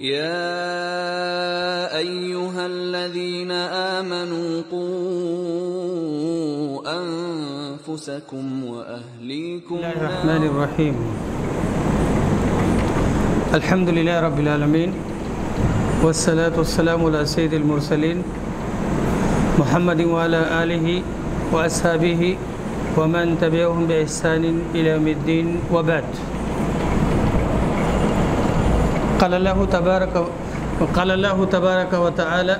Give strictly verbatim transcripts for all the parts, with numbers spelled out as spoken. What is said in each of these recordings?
يا أيها الذين آمنوا قوا أنفسكم وأهليكم بسم الله الرحمن الرحيم الحمد لله رب العالمين والصلاة والسلام على سيد المرسلين محمد وعلى آله وأصحابه ومن تبعهم بإحسان إلى يوم الدين وبعد. قال الله تبارك قال الله تبارك وتعالى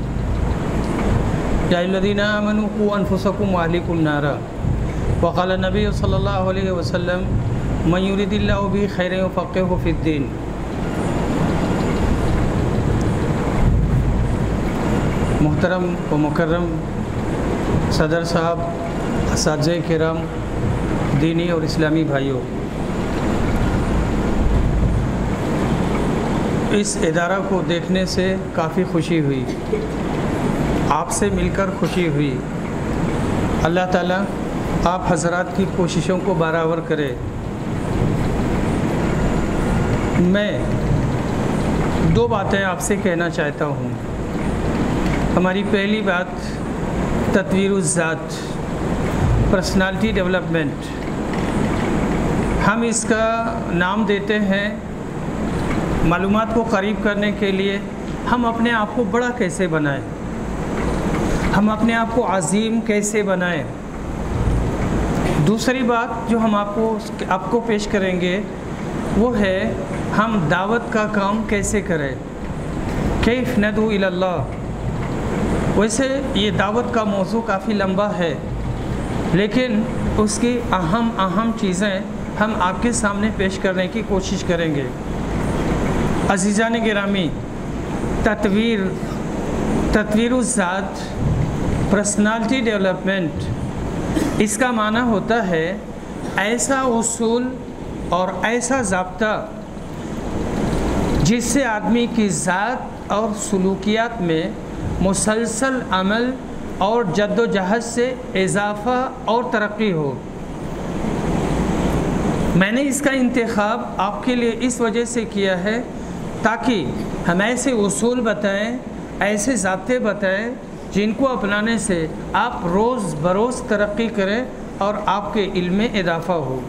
يا أيها الذين آمنوا قوا أنفسكم وأهليكم نارا. وقال النبي صلى الله عليه وسلم من يريد الله به خيرا يفقهه في الدين. محترم و مکرم صدر صاحب، اساتذہ کرام، دینی اور اسلامی بھائیوں، اس ادارہ کو دیکھنے سے کافی خوشی ہوئی، آپ سے مل کر خوشی ہوئی۔ اللہ تعالیٰ آپ حضرات کی کوششوں کو برابر کرے۔ میں دو باتیں آپ سے کہنا چاہتا ہوں۔ ہماری پہلی بات تطویر الذات، پرسنالٹی ڈیولپمنٹ۔ ہم اس کا نام دیتے ہیں معلومات کو قریب کرنے کے لیے ہم اپنے آپ کو بڑا کیسے بنائیں، ہم اپنے آپ کو عظیم کیسے بنائیں۔ دوسری بات جو ہم آپ کو آپ کو پیش کریں گے وہ ہے ہم دعوت کا کام کیسے کریں، کیف ندعو الی اللہ۔ ویسے یہ دعوت کا موضوع کافی لمبا ہے، لیکن اس کی اہم اہم چیزیں ہم آپ کے سامنے پیش کرنے کی کوشش کریں گے۔ عزیزان گرامی، تطویر تطویر الذات، پرسنالٹی ڈیولپمنٹ، اس کا معنی ہوتا ہے ایسا اصول اور ایسا ضابطہ جس سے آدمی کی ذات اور سلوکیات میں مسلسل عمل اور جد و جہد سے اضافہ اور ترقی ہو۔ میں نے اس کا انتخاب آپ کے لیے اس وجہ سے کیا ہے تاکہ ہم ایسے اصول بتائیں، ایسے ضابطے بتائیں جن کو اپنانے سے آپ روز بروز ترقی کریں اور آپ کے علم میں اضافہ ہو۔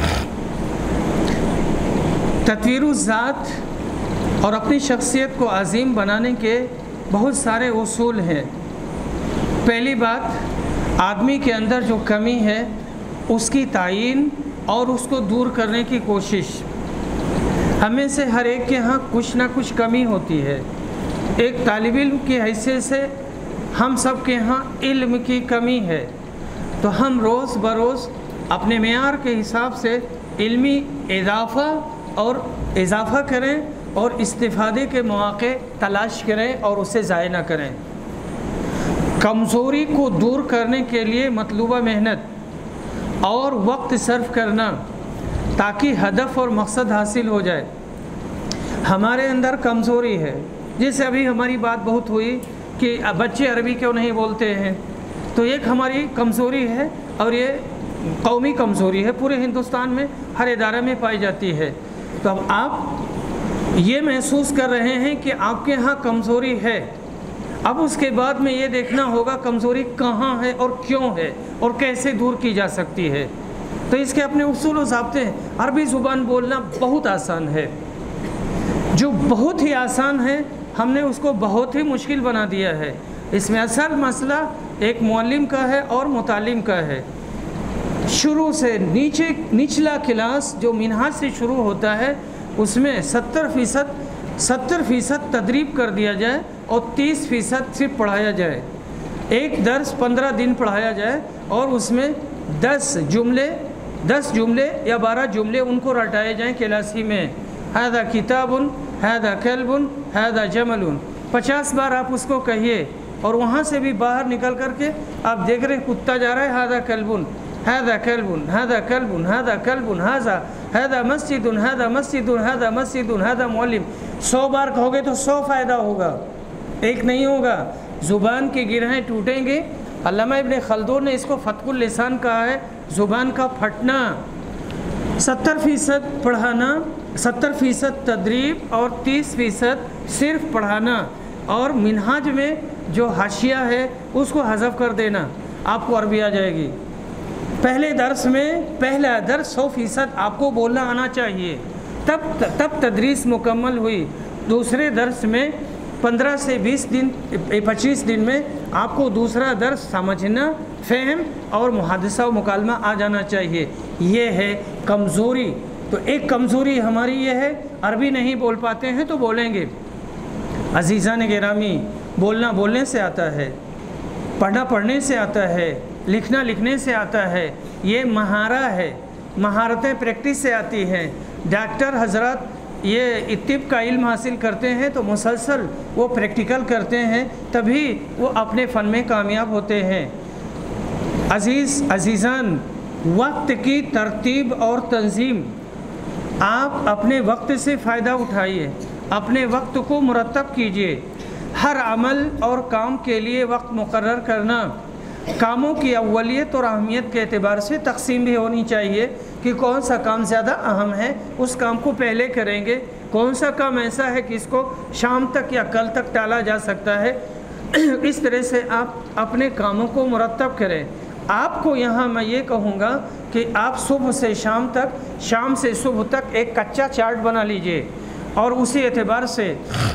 تطویر الذات اور اپنی شخصیت کو عظیم بنانے کے بہت سارے اصول ہیں۔ پہلی بات، آدمی کے اندر جو کمی ہے اس کی تعیین اور اس کو دور کرنے کی کوشش۔ ہمیں سے ہر ایک کے ہاں کچھ نہ کچھ کمی ہوتی ہے۔ ایک طالب علم کی حیثیت سے ہم سب کے ہاں علم کی کمی ہے، تو ہم روز بروز اپنے معیار کے حساب سے علمی اضافہ اور اضافہ کریں اور استفادے کے مواقع تلاش کریں اور اسے ضائع نہ کریں۔ کمزوری کو دور کرنے کے لیے مطلوبہ محنت اور وقت صرف کرنا تاکہ ہدف اور مقصد حاصل ہو جائے۔ ہمارے اندر کمزوری ہے، جیسے ابھی ہماری بات بہت ہوئی کہ بچے عربی کیوں نہیں بولتے ہیں، تو ایک ہماری کمزوری ہے اور یہ قومی کمزوری ہے، پورے ہندوستان میں ہر ادارے میں پائی جاتی ہے۔ تو اب آپ یہ محسوس کر رہے ہیں کہ آپ کے ہاں کمزوری ہے، اب اس کے بعد میں یہ دیکھنا ہوگا کمزوری کہاں ہے اور کیوں ہے اور کیسے دور کی جا سکتی ہے۔ تو اس کے اپنے اصول و ضابطے ہیں۔ عربی زبان بولنا بہت آسان ہے، جو بہت ہی آسان ہے ہم نے اس کو بہت ہی مشکل بنا دیا ہے۔ اس میں اصل مسئلہ ایک معلم کا ہے اور متعلم کا ہے۔ شروع سے نیچے نچلا کلاس جو منہاج سے شروع ہوتا ہے اس میں ستر فیصد ستر فیصد تدریب کر دیا جائے اور تیس فیصد صرف پڑھایا جائے۔ ایک درس پندرہ دن پڑھایا جائے اور اس میں دس جملے دس جملے یا بارہ جملے ان کو رٹائے جائیں کلاسی میں۔ ہذا کتاب، ہذا کلب، ہذا جمل، پچاس بار آپ اس کو کہیے، اور وہاں سے بھی باہر نکل کر کے آپ دیکھ رہے ہیں کتا جا رہا ہے، ہذا کلب، هذا كلب هذا كلب هذا كلب هذا هذا مسجد هذا مسجد هذا مسجد هذا معلم. سو بار کہو گے تو سو فائدہ ہوگا، ایک نہیں ہوگا. زبان کی گرہیں ٹوٹیں گے. علامہ ابن خلدون نے اس کو فتح اللسان کہا ہے، زبان کا پھٹنا. ستر فیصد پڑھانا सत्तर फीसद तदरीब और तीस फीसद सिर्फ पढ़ाना, और मिनहाज में जो हाशिया है उसको हज़फ कर देना, आपको अरबी आ जाएगी। पहले दर्स में पहला दर्स सौ फीसद आपको बोलना आना चाहिए, तब तब तदरीस मुकम्मल हुई। दूसरे दर्स में पंद्रह से बीस दिन पच्चीस दिन में आपको दूसरा दर्स समझना, फ़हम और मुहादिसा व मुकालमा आ जाना चाहिए। ये है कमज़ोरी। तो एक कमज़ोरी हमारी ये है, अरबी नहीं बोल पाते हैं तो बोलेंगे। अज़ीज़ान गिरामी, बोलना बोलने से आता है, पढ़ना पढ़ने से आता है, लिखना लिखने से आता है। ये महारा है, महारतें प्रैक्टिस से आती हैं। डॉक्टर हजरत ये तिब का इल्म हासिल करते हैं तो मुसलसल वो प्रैक्टिकल करते हैं, तभी वो अपने फ़न में कामयाब होते हैं। अज़ीज़ अज़ीज़ान, वक्त की तरतीब और तंजीम, आप अपने वक्त से फ़ायदा उठाइए, अपने वक्त को मुरतब कीजिए। हर अमल और काम के लिए वक्त मुकर्रर करना, कामों की अव्वलियत और अहमियत के एतबार से तकसीम भी होनी चाहिए कि कौन सा काम ज़्यादा अहम है, उस काम को पहले करेंगे। कौन सा काम ऐसा है कि इसको शाम तक या कल तक टाला जा सकता है। इस तरह से आप अपने कामों को मुरतब करें। आपको यहाँ मैं ये कहूँगा कि आप सुबह से शाम तक, शाम से सुबह तक एक कच्चा चार्ट बना लीजिए, और उसी एतबार से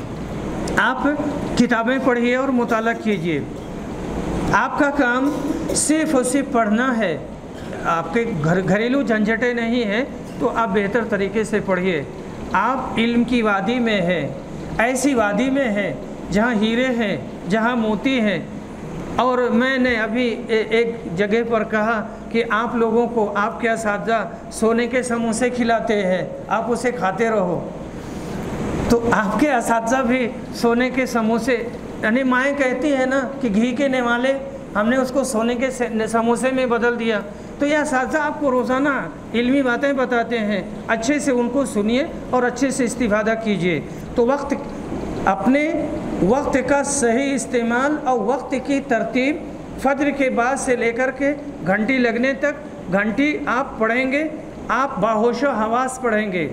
आप किताबें पढ़िए और मुताला कीजिए। आपका काम सिर्फ़ और सिर्फ पढ़ना है, आपके घर घरेलू झंझटें नहीं हैं, तो आप बेहतर तरीके से पढ़िए। आप इल्म की वादी में हैं, ऐसी वादी में हैं जहाँ हीरे हैं, जहाँ मोती हैं। और मैंने अभी ए, एक जगह पर कहा कि आप लोगों को आपके असातिज़ा सोने के समोसे खिलाते हैं, आप उसे खाते रहो। तो आपके असातिज़ा भी सोने के समोसे, यानी माएँ कहती हैं ना कि घी के नेवाले, हमने उसको सोने के समोसे में बदल दिया। तो यह असातिज़ा आपको रोज़ाना इल्मी बातें बताते हैं, अच्छे से उनको सुनिए और अच्छे से इस्तिफ़ादा कीजिए। तो वक्त, अपने वक्त का सही इस्तेमाल और वक्त की तरतीब, फज्र के बाद से लेकर के घंटी लगने तक, घंटी आप पढ़ेंगे, आप बाहोशो हवास पढ़ेंगे,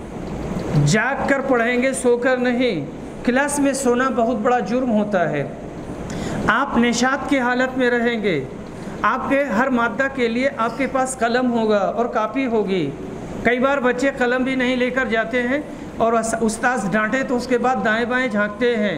जाग कर पढ़ेंगे, सोकर नहीं। क्लास में सोना बहुत बड़ा जुर्म होता है। आप निशात की हालत में रहेंगे, आपके हर मादा के लिए आपके पास कलम होगा और कापी होगी। कई बार बच्चे कलम भी नहीं लेकर जाते हैं और उस्ताद डांटे तो उसके बाद दाएं बाएं झांकते हैं।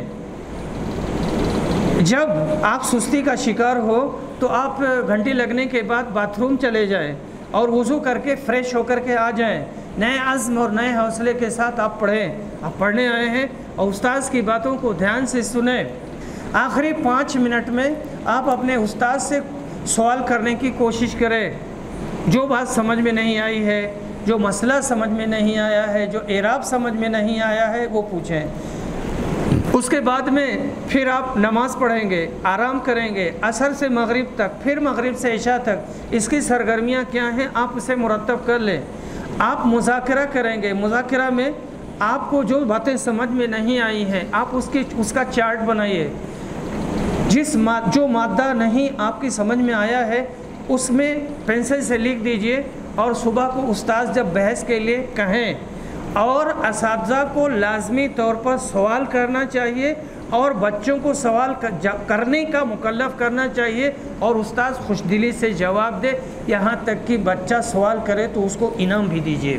जब आप सुस्ती का शिकार हो तो आप घंटी लगने के बाद बाथरूम चले जाएं और वज़ू करके फ़्रेश होकर के आ जाएं। नए अज़्म और नए हौसले के साथ आप पढ़ें। आप पढ़ने आए हैं और उस्ताद की बातों को ध्यान से सुने। आखिरी पाँच मिनट में आप अपने उस्ताद से सवाल करने की कोशिश करें। जो बात समझ में नहीं आई है, जो मसला समझ में नहीं आया है, जो एराब समझ में नहीं आया है, वो पूछें। उसके बाद में फिर आप नमाज़ पढ़ेंगे, आराम करेंगे असर से मगरिब तक, फिर मगरिब से इशा तक। इसकी सरगर्मियाँ क्या हैं आप उसे मुरतब कर लें। आप मुज़ाकरा करेंगे, मुज़ाकरा में आपको जो बातें समझ में नहीं आई हैं आप उसकी उसका चार्ट बनाइए। जिस मा, जो मादा नहीं आपकी समझ में आया है उसमें पेंसिल से लिख दीजिए, और सुबह को उस्ताद जब बहस के लिए कहें, और असातिज़ा को लाजमी तौर पर सवाल करना चाहिए और बच्चों को सवाल करने का मुकल्लफ़ करना चाहिए, और उस्ताद खुशदिली से जवाब दे। यहाँ तक कि बच्चा सवाल करे तो उसको इनाम भी दीजिए।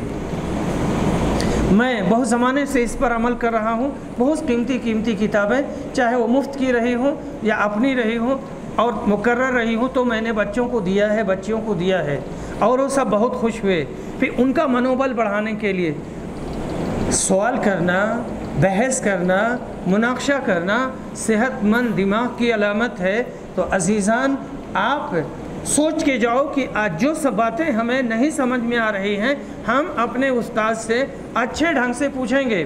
मैं बहुत ज़माने से इस पर अमल कर रहा हूँ। बहुत कीमती कीमती किताबें, चाहे वो मुफ्त की रही हों या अपनी रही हों और मुकर्रर रही हों, तो मैंने बच्चों को दिया है, बच्चियों को दिया है, और वो सब बहुत खुश हुए। फिर उनका मनोबल बढ़ाने के लिए सवाल करना, बहस करना, मुनाक़शा करना सेहतमंद दिमाग की अलामत है। तो अज़ीज़ान, आप सोच के जाओ कि आज जो सब बातें हमें नहीं समझ में आ रही हैं, हम अपने उस्ताद से अच्छे ढंग से पूछेंगे।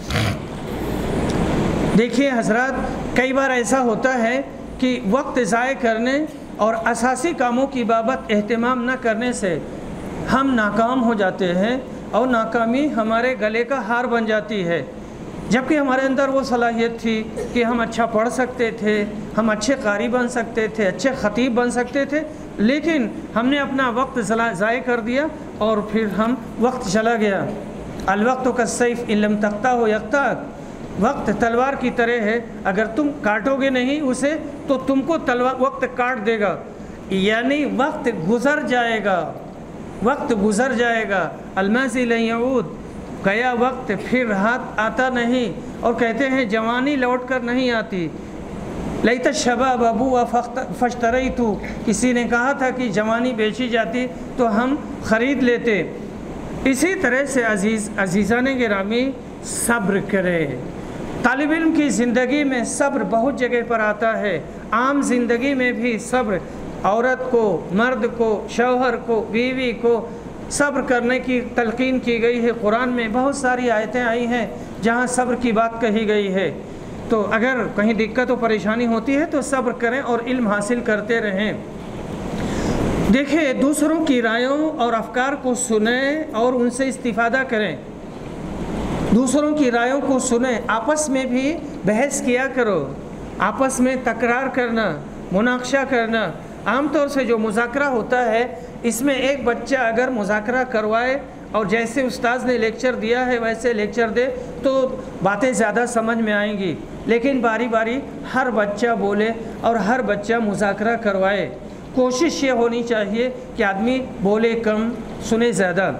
देखिए हज़रात, कई बार ऐसा होता है कि वक्त ज़ाय करने और असासी कामों की बाबत एहतमाम न करने से हम नाकाम हो जाते हैं, और नाकामी हमारे गले का हार बन जाती है। जबकि हमारे अंदर वो सलाहियत थी कि हम अच्छा पढ़ सकते थे, हम अच्छे कारी बन सकते थे, अच्छे ख़तीब बन सकते थे, लेकिन हमने अपना वक्त ज़ाय कर दिया और फिर हम वक्त चला गया। الوقت کالسیف ان لم تقطعہ یقطعک، وقت تلوار کی طرح ہے، اگر تم کاٹو گے نہیں اسے تو تم کو تلوار وقت کاٹ دے گا، یعنی وقت گزر جائے گا، وقت گزر جائے گا۔ الماضی لن یعود، گیا وقت پھر ہاتھ آتا نہیں، اور کہتے ہیں جوانی لوٹ کر نہیں آتی۔ لیت الشباب ابوا فاشتریت، کسی نے کہا تھا کہ جوانی بیچی جاتی تو ہم خرید لیتے۔ اسی طرح سے عزیز عزیزان گرامی صبر کرے۔ طالب علم کی زندگی میں صبر بہت جگہ پر آتا ہے، عام زندگی میں بھی صبر، عورت کو، مرد کو، شوہر کو، بیوی کو صبر کرنے کی تلقین کی گئی ہے۔ قرآن میں بہت ساری آیتیں آئی ہیں جہاں صبر کی بات کہی گئی ہے۔ تو اگر کہیں دقت و پریشانی ہوتی ہے تو صبر کریں اور علم حاصل کرتے رہیں۔ دیکھیں، دوسروں کی رائوں اور افکار کو سنیں اور ان سے استفادہ کریں۔ دوسروں کی رائوں کو سنیں، آپس میں بھی بحث کیا کرو، آپس میں تکرار کرنا، مناقشہ کرنا۔ عام طور سے جو مذاکرہ ہوتا ہے اس میں ایک بچہ اگر مذاکرہ کروائے اور جیسے استاذ نے لیکچر دیا ہے ویسے لیکچر دے تو باتیں زیادہ سمجھ میں آئیں گی، لیکن باری باری ہر بچہ بولے اور ہر بچہ مذاکرہ کروائے۔ کوشش یہ ہونی چاہیے کہ آدمی بولے کم، سنے زیادہ۔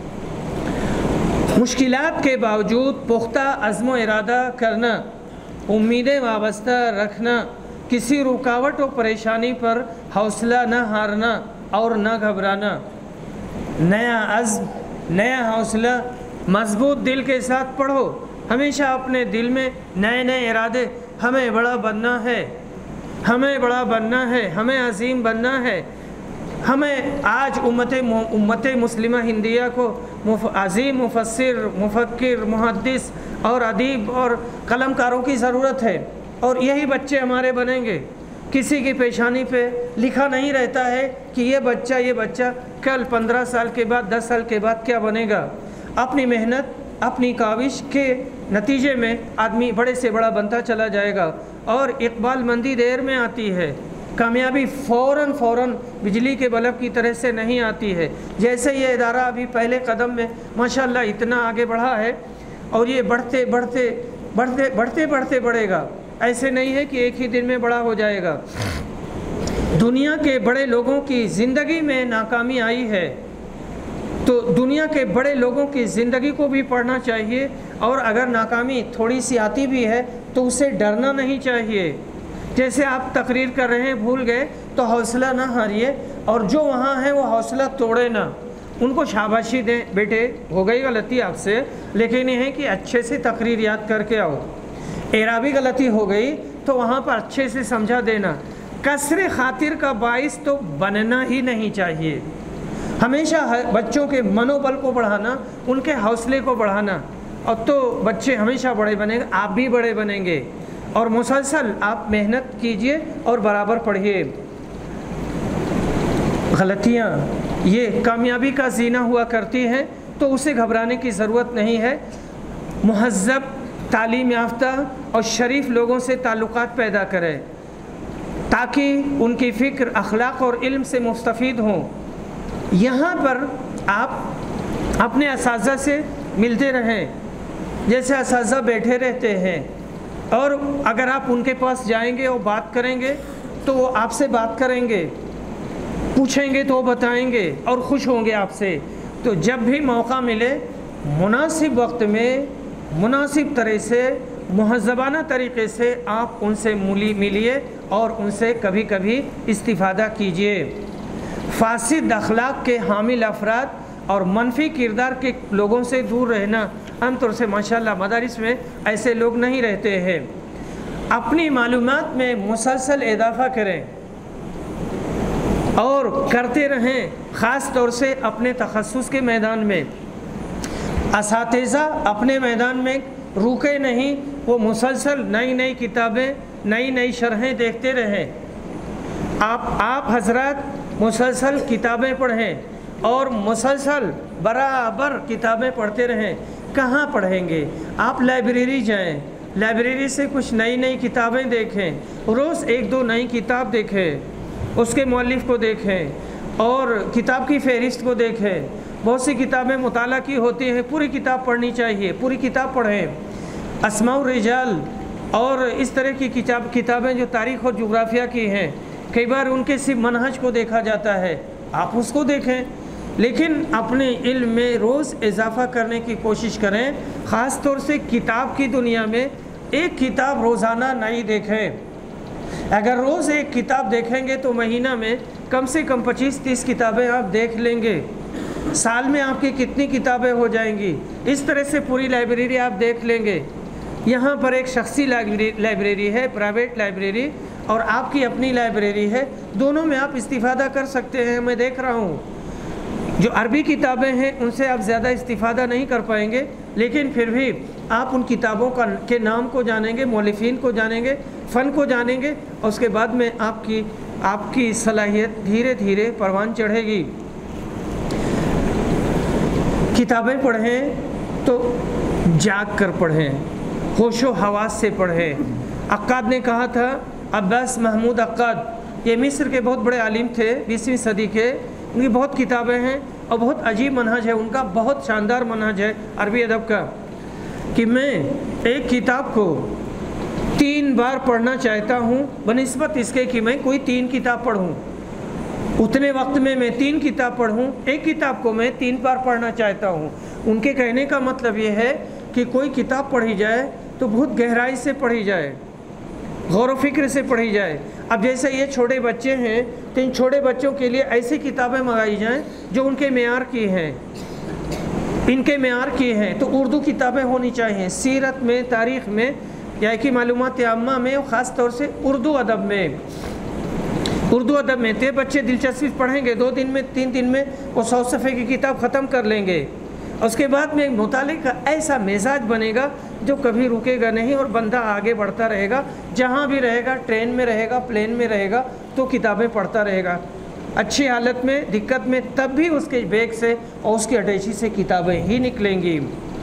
مشکلات کے باوجود پختہ عزم و ارادہ کرنا، امیدیں وابستہ رکھنا، کسی رکاوٹ و پریشانی پر حوصلہ نہ ہارنا اور نہ گھبرانا۔ نیا عزم، نیا حوصلہ، مضبوط دل کے ساتھ پڑھو۔ ہمیشہ اپنے دل میں نئے نئے ارادے، ہمیں بڑا بننا ہے، ہمیں بڑا بننا ہے، ہمیں عظیم بننا ہے۔ ہمیں آج امت امت مسلمہ ہندیہ کو عظیم مفسر، مفکر، محدث اور ادیب اور قلم کاروں کی ضرورت ہے، اور یہی بچے ہمارے بنیں گے۔ کسی کی پیشانی پہ لکھا نہیں رہتا ہے کہ یہ بچہ یہ بچہ کل پندرہ سال کے بعد، دس سال کے بعد کیا بنے گا۔ اپنی محنت، اپنی کاوش کے نتیجے میں آدمی بڑے سے بڑا بنتا چلا جائے گا، اور اقبال مندی دیر میں آتی ہے، کامیابی فوراً فوراً بجلی کے بلب کی طرح سے نہیں آتی ہے۔ جیسے یہ ادارہ ابھی پہلے قدم میں ماشاءاللہ اتنا آگے بڑھا ہے، اور یہ بڑھتے بڑھتے بڑھتے بڑھتے بڑھتے بڑھے گا، ایسے نہیں ہے کہ ایک ہی دن میں بڑا ہو جائے گا۔ دنیا کے بڑے لوگوں کی زندگی میں ناکامی آئی ہے تو دنیا کے بڑے لوگوں کی زندگی کو بھی پڑھنا چاہیے، اور اگر ناکامی تھوڑی سی آتی بھی ہے تو اسے ڈرنا نہیں چاہیے۔ جیسے آپ تقریر کر رہے ہیں، بھول گئے تو حوصلہ نہ ہاریے، اور جو وہاں ہیں وہ حوصلہ توڑے نہ، ان کو شاباشی دیں، بیٹے ہو گئی غلطی آپ سے، لیکن یہ ہے کہ اچھے سے تقریر یاد کر کے آؤ۔ اعرابی غلطی ہو گئی تو وہاں پر اچھے سے سمجھا دینا۔ کسر خاطر کا باعث تو بننا ہی نہیں چاہیے۔ ہمیشہ بچوں کے منوبل کو بڑھانا، ان کے حوصلے کو بڑھانا، اور تو بچے ہمیشہ بڑے بنیں گے، آپ بھی بڑے بنیں گے، اور مسلسل آپ محنت کیجئے اور برابر پڑھیے۔ غلطیاں یہ کامیابی کا زینہ ہوا کرتی ہیں، تو اسے گھبرانے کی ضرورت نہیں ہے۔ مہذب، تعلیم یافتہ اور شریف لوگوں سے تعلقات پیدا کریں تاکہ ان کی فکر، اخلاق اور علم سے مستفید ہوں۔ یہاں پر آپ اپنے اساتذہ سے ملتے رہیں، جیسے اساتذہ بیٹھے رہتے ہیں، اور اگر آپ ان کے پاس جائیں گے اور بات کریں گے تو وہ آپ سے بات کریں گے، پوچھیں گے تو وہ بتائیں گے اور خوش ہوں گے آپ سے۔ تو جب بھی موقع ملے مناسب وقت میں مناسب طرح سے مہذبانہ طریقے سے آپ ان سے ملیے اور ان سے کبھی کبھی استفادہ کیجئے۔ فاسد اخلاق کے حامل افراد اور منفی کردار کے لوگوں سے دور رہنا، عام طور سے ماشاءاللہ مدارس میں ایسے لوگ نہیں رہتے ہیں۔ اپنی معلومات میں مسلسل اضافہ کریں اور کرتے رہیں، خاص طور سے اپنے تخصص کے میدان میں۔ اساتذہ اپنے میدان میں رکے نہیں، وہ مسلسل نئی نئی کتابیں، نئی نئی شرحیں دیکھتے رہیں۔ آپ آپ حضرات مسلسل کتابیں پڑھیں اور مسلسل برابر کتابیں پڑھتے رہیں۔ کہاں پڑھیں گے؟ آپ لائبریری جائیں، لائبریری سے کچھ نئی نئی کتابیں دیکھیں، روز ایک دو نئی کتاب دیکھیں، اس کے مؤلف کو دیکھیں اور کتاب کی فہرست کو دیکھیں۔ بہت سی کتابیں مطالعہ کی ہوتی ہیں، پوری کتاب پڑھنی چاہیے، پوری کتاب پڑھیں۔ اسماء الرجال اور اس طرح کی کتاب کتابیں جو تاریخ اور جغرافیہ کی ہیں، کئی بار ان کے صرف منہج کو دیکھا جاتا ہے، آپ اس کو دیکھیں، لیکن اپنے علم میں روز اضافہ کرنے کی کوشش کریں۔ خاص طور سے کتاب کی دنیا میں ایک کتاب روزانہ نہیں دیکھیں۔ اگر روز ایک کتاب دیکھیں گے تو مہینہ میں کم سے کم پچیس تیس کتابیں آپ دیکھ لیں گے، سال میں آپ کی کتنی کتابیں ہو جائیں گی۔ اس طرح سے پوری لائبریری آپ دیکھ لیں گے۔ یہاں پر ایک شخصی لائبریری ہے، پرائیویٹ لائبریری، اور آپ کی اپنی لائبریری ہے، دونوں میں آپ استفادہ کر سکتے ہیں۔ میں دیکھ رہا ہوں جو عربی کتابیں ہیں ان سے آپ زیادہ استفادہ نہیں کر پائیں گے، لیکن پھر بھی آپ ان کتابوں کا کے نام کو جانیں گے، مؤلفین کو جانیں گے، فن کو جانیں گے، اور اس کے بعد میں آپ کی آپ کی صلاحیت دھیرے دھیرے پروان چڑھے گی۔ کتابیں پڑھیں تو جاگ کر پڑھیں، ہوش و حواس سے پڑھیں۔ عقاد نے کہا تھا، عباس محمود عقاد، یہ مصر کے بہت بڑے عالم تھے بیسویں صدی کے، ان کی بہت کتابیں ہیں اور بہت عجیب منہج ہے ان کا، بہت شاندار منہج ہے عربی ادب کا، کہ میں ایک کتاب کو تین بار پڑھنا چاہتا ہوں بنسبت اس کے کہ میں کوئی تین کتاب پڑھوں۔ اتنے وقت میں میں تین کتاب پڑھوں، ایک کتاب کو میں تین بار پڑھنا چاہتا ہوں۔ ان کے کہنے کا مطلب یہ ہے کہ کوئی کتاب پڑھی جائے تو بہت گہرائی سے پڑھی جائے، غور و فکر سے پڑھی جائے۔ اب جیسے یہ چھوٹے بچے ہیں تو ان چھوٹے بچوں کے لیے ایسی کتابیں منگائی جائیں جو ان کے معیار کی ہیں، ان کے معیار کی ہیں۔ تو اردو کتابیں ہونی چاہیے، سیرت میں، تاریخ میں، یا کی معلومات عامہ میں، خاص طور سے اردو ادب میں۔ اردو ادب میں تے بچے دلچسپی پڑھیں گے، دو دن میں تین دن میں وہ سو صفحے کی کتاب ختم کر لیں گے، اور اس کے بعد میں مطالعے کا ایسا مزاج بنے گا جو کبھی رکے گا نہیں، اور بندہ آگے بڑھتا رہے گا، جہاں بھی رہے گا، ٹرین میں رہے گا، پلین میں رہے گا، تو کتابیں پڑھتا رہے گا۔ اچھی حالت میں، دقت میں، تب بھی اس کے بیگ سے اور اس کی اٹیچی سے کتابیں ہی نکلیں گی۔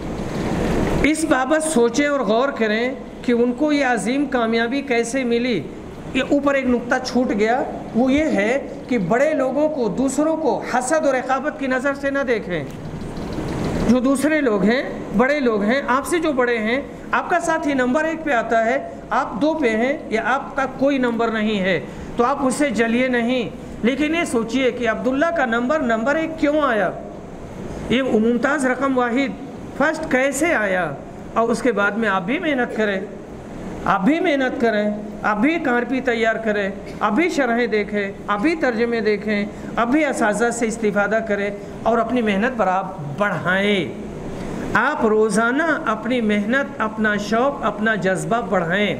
اس بابت سوچیں اور غور کریں کہ ان کو یہ عظیم کامیابی کیسے ملی۔ یہ اوپر ایک نقطہ چھوٹ گیا، وہ یہ ہے کہ بڑے لوگوں کو، دوسروں کو حسد اور رقابت کی نظر سے نہ دیکھیں۔ جو دوسرے لوگ ہیں، بڑے لوگ ہیں، آپ سے جو بڑے ہیں، آپ کا ساتھی نمبر ایک پہ آتا ہے، آپ دو پہ ہیں، یا آپ کا کوئی نمبر نہیں ہے، تو آپ اس سے جلیے نہیں، لیکن یہ سوچئے کہ عبداللہ کا نمبر نمبر ایک کیوں آیا، یہ ممتاز رقم واحد فرسٹ کیسے آیا، اور اس کے بعد میں آپ بھی محنت کریں، آپ بھی محنت کریں، آپ بھی کاپی تیار کریں، آپ بھی شرحیں دیکھیں، آپ بھی ترجمے دیکھیں، آپ بھی اساتذہ سے استفادہ کریں اور اپنی محنت پر آپ بڑھائیں۔ آپ روزانہ اپنی محنت، اپنا شوق، اپنا جذبہ بڑھائیں۔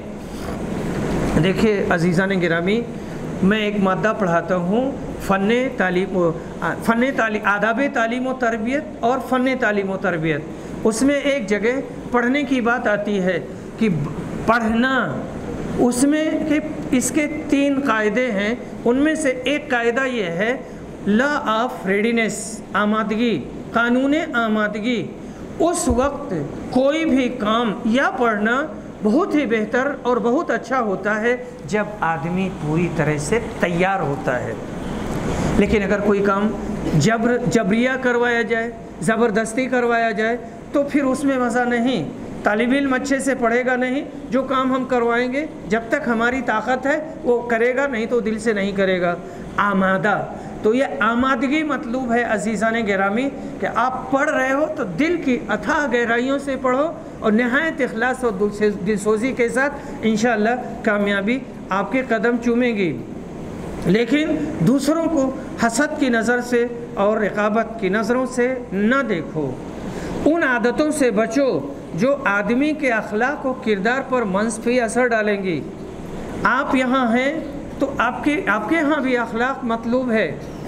دیکھیں عزیزان گرامی، میں ایک مادہ پڑھاتا ہوں، فن تعلیم فن تعلیم آداب تعلیم و تربیت اور فن تعلیم و تربیت۔ اس میں ایک جگہ پڑھنے کی بات آتی ہے کہ پڑھنا، اس میں کہ اس کے تین قاعدے ہیں، ان میں سے ایک قاعدہ یہ ہے لا آف ریڈینس، آمادگی، قانون آمادگی۔ اس وقت کوئی بھی کام یا پڑھنا بہت ہی بہتر اور بہت اچھا ہوتا ہے جب آدمی پوری طرح سے تیار ہوتا ہے، لیکن اگر کوئی کام جبر جبریہ کروایا جائے، زبردستی کروایا جائے تو پھر اس میں مزہ نہیں۔ طالب علم اچھے سے پڑھے گا نہیں، جو کام ہم کروائیں گے جب تک ہماری طاقت ہے وہ کرے گا، نہیں تو دل سے نہیں کرے گا۔ آمادہ، تو یہ آمادگی مطلوب ہے عزیزان گرامی، کہ آپ پڑھ رہے ہو تو دل کی اتھاہ گہرائیوں سے پڑھو اور نہایت اخلاص اور دل سوزی کے ساتھ انشاءاللہ کامیابی آپ کے قدم چومے گی۔ لیکن دوسروں کو حسد کی نظر سے اور رقابت کی نظروں سے نہ دیکھو، ان عادتوں سے بچو جو آدمی کے اخلاق و کردار پر منفی اثر ڈالیں گی۔ آپ یہاں ہیں تو آپ کے آپ کے ہاں بھی اخلاق مطلوب ہے۔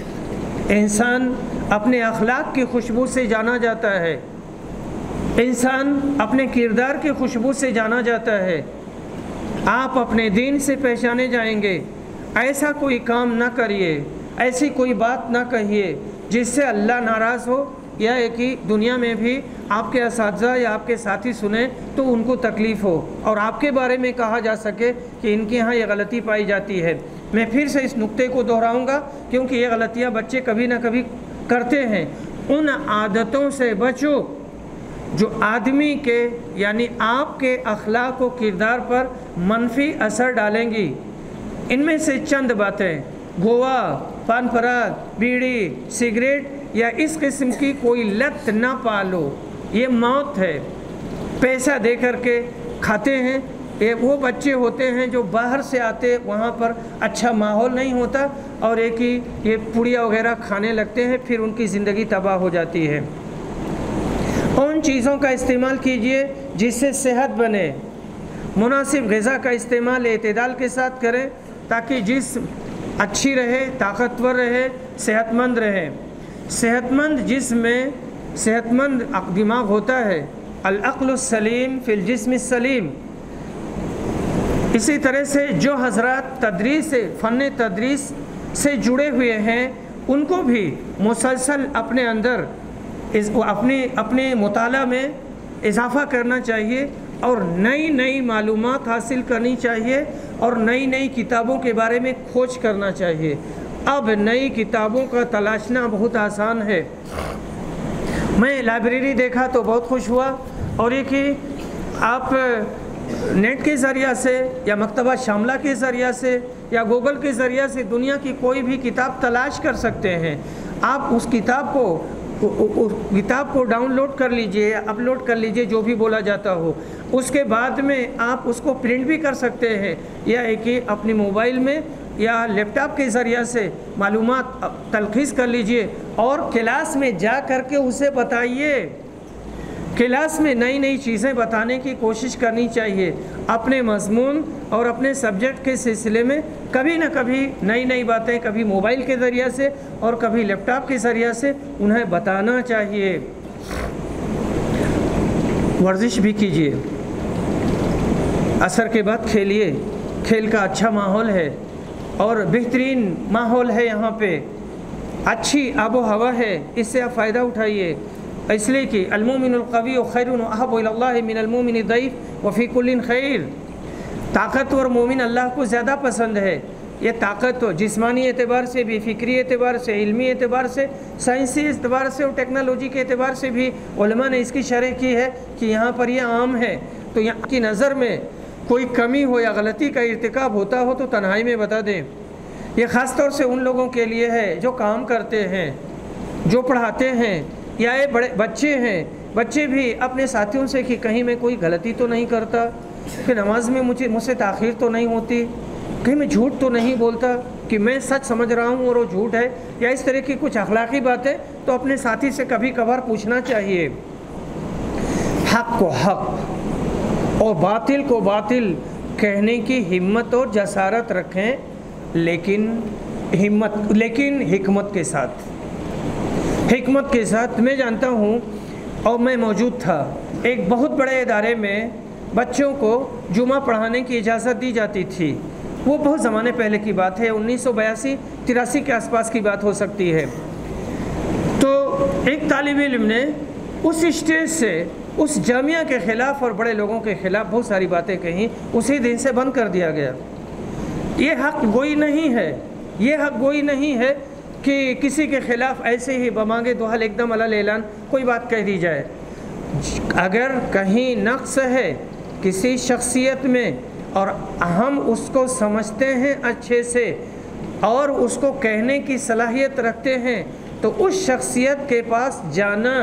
انسان اپنے اخلاق کی خوشبو سے جانا جاتا ہے، انسان اپنے کردار کی خوشبو سے جانا جاتا ہے۔ آپ اپنے دین سے پہچانے جائیں گے۔ ایسا کوئی کام نہ کریے، ایسی کوئی بات نہ کہیے جس سے اللہ ناراض ہو، یا ہے کہ دنیا میں بھی آپ کے اساتذہ یا آپ کے ساتھی سنیں تو ان کو تکلیف ہو اور آپ کے بارے میں کہا جا سکے کہ ان کے ہاں یہ غلطی پائی جاتی ہے۔ میں پھر سے اس نقطے کو دہراؤں گا کیونکہ یہ غلطیاں بچے کبھی نہ کبھی کرتے ہیں۔ ان عادتوں سے بچو جو آدمی کے یعنی آپ کے اخلاق و کردار پر منفی اثر ڈالیں گی۔ ان میں سے چند باتیں: گوا، پان پراد، بیڑی، سگریٹ یا اس قسم کی کوئی لت نہ پالو، یہ موت ہے۔ پیسہ دے کر کے کھاتے ہیں، یہ وہ بچے ہوتے ہیں جو باہر سے آتے، وہاں پر اچھا ماحول نہیں ہوتا اور ایک ہی یہ پوڑیاں وغیرہ کھانے لگتے ہیں، پھر ان کی زندگی تباہ ہو جاتی ہے۔ ان چیزوں کا استعمال کیجئے جس سے صحت بنے۔ مناسب غذا کا استعمال اعتدال کے ساتھ کریں تاکہ جسم اچھی رہے، طاقتور رہے، صحت مند رہے۔ صحت مند جسم میں صحت مند دماغ ہوتا ہے۔ العقل السلیم فی الجسم السلیم۔ اسی طرح سے جو حضرات تدریس سے فن تدریس سے جڑے ہوئے ہیں ان کو بھی مسلسل اپنے اندر اپنے اپنے مطالعہ میں اضافہ کرنا چاہیے اور نئی نئی معلومات حاصل کرنی چاہیے اور نئی نئی کتابوں کے بارے میں کھوج کرنا چاہیے۔ اب نئی کتابوں کا تلاشنا بہت آسان ہے۔ میں لائبریری دیکھا تو بہت خوش ہوا، اور یہ کہ آپ نیٹ کے ذریعہ سے یا مکتبہ شاملہ کے ذریعہ سے یا گوگل کے ذریعہ سے دنیا کی کوئی بھی کتاب تلاش کر سکتے ہیں۔ آپ اس کتاب کو اس کتاب کو ڈاؤن لوڈ کر لیجئے یا اپلوڈ کر لیجئے، جو بھی بولا جاتا ہو۔ اس کے بعد میں آپ اس کو پرنٹ بھی کر سکتے ہیں، یا ایک ہی اپنے موبائل میں یا لیپ ٹاپ کے ذریعہ سے معلومات تلخیص کر لیجئے اور کلاس میں جا کر کے اسے بتائیے۔ کلاس میں نئی نئی چیزیں بتانے کی کوشش کرنی چاہیے۔ اپنے مضمون اور اپنے سبجیکٹ کے سلسلے میں کبھی نہ کبھی نئی نئی باتیں کبھی موبائل کے ذریعہ سے اور کبھی لیپ ٹاپ کے ذریعہ سے انہیں بتانا چاہیے۔ ورزش بھی کیجیے، عصر کے بعد کھیلیے، کھیل کا اچھا ماحول ہے اور بہترین ماحول ہے، یہاں پہ اچھی آب و ہوا ہے، اس سے آپ فائدہ اٹھائیے۔ اس لیے کہ المومن القوی خیر احب الی اللہ من المومن الضعیف وفی کل خیر۔ طاقتور مومن اللہ کو زیادہ پسند ہے۔ یہ طاقت تو جسمانی اعتبار سے بھی، فکری اعتبار سے، علمی اعتبار سے، سائنسی اعتبار سے اور ٹیکنالوجی کے اعتبار سے بھی علماء نے اس کی شرح کی ہے کہ یہاں پر یہ عام ہے۔ تو یہاں کی نظر میں کوئی کمی ہو یا غلطی کا ارتکاب ہوتا ہو تو تنہائی میں بتا دیں۔ یہ خاص طور سے ان لوگوں کے لیے ہے جو کام کرتے ہیں، جو پڑھاتے ہیں، یا یہ بڑے بچے ہیں۔ بچے بھی اپنے ساتھیوں سے کہ کہیں میں کوئی غلطی تو نہیں کرتا، کہ نماز میں مجھے مجھ سے تاخیر تو نہیں ہوتی، کہیں میں جھوٹ تو نہیں بولتا، کہ میں سچ سمجھ رہا ہوں اور وہ جھوٹ ہے، یا اس طرح کی کچھ اخلاقی باتیں تو اپنے ساتھی سے کبھی کبھار پوچھنا چاہیے۔ حق کو حق اور باطل کو باطل کہنے کی ہمت اور جسارت رکھیں، لیکن ہمت لیکن حکمت کے ساتھ حکمت کے ساتھ میں جانتا ہوں اور میں موجود تھا، ایک بہت بڑے ادارے میں بچوں کو جمعہ پڑھانے کی اجازت دی جاتی تھی۔ وہ بہت زمانے پہلے کی بات ہے، انیس سو بیاسی تراسی کے آس پاس کی بات ہو سکتی ہے۔ تو ایک طالب علم نے اس اسٹیج سے اس جامعہ کے خلاف اور بڑے لوگوں کے خلاف بہت ساری باتیں کہیں، اسی دن سے بند کر دیا گیا۔ یہ حق گوئی نہیں ہے، یہ حق گوئی نہیں ہے کہ کسی کے خلاف ایسے ہی بمانگے دوحل ایک دم علی اعلان کوئی بات کہہ دی جائے۔ اگر کہیں نقص ہے کسی شخصیت میں اور ہم اس کو سمجھتے ہیں اچھے سے اور اس کو کہنے کی صلاحیت رکھتے ہیں تو اس شخصیت کے پاس جانا،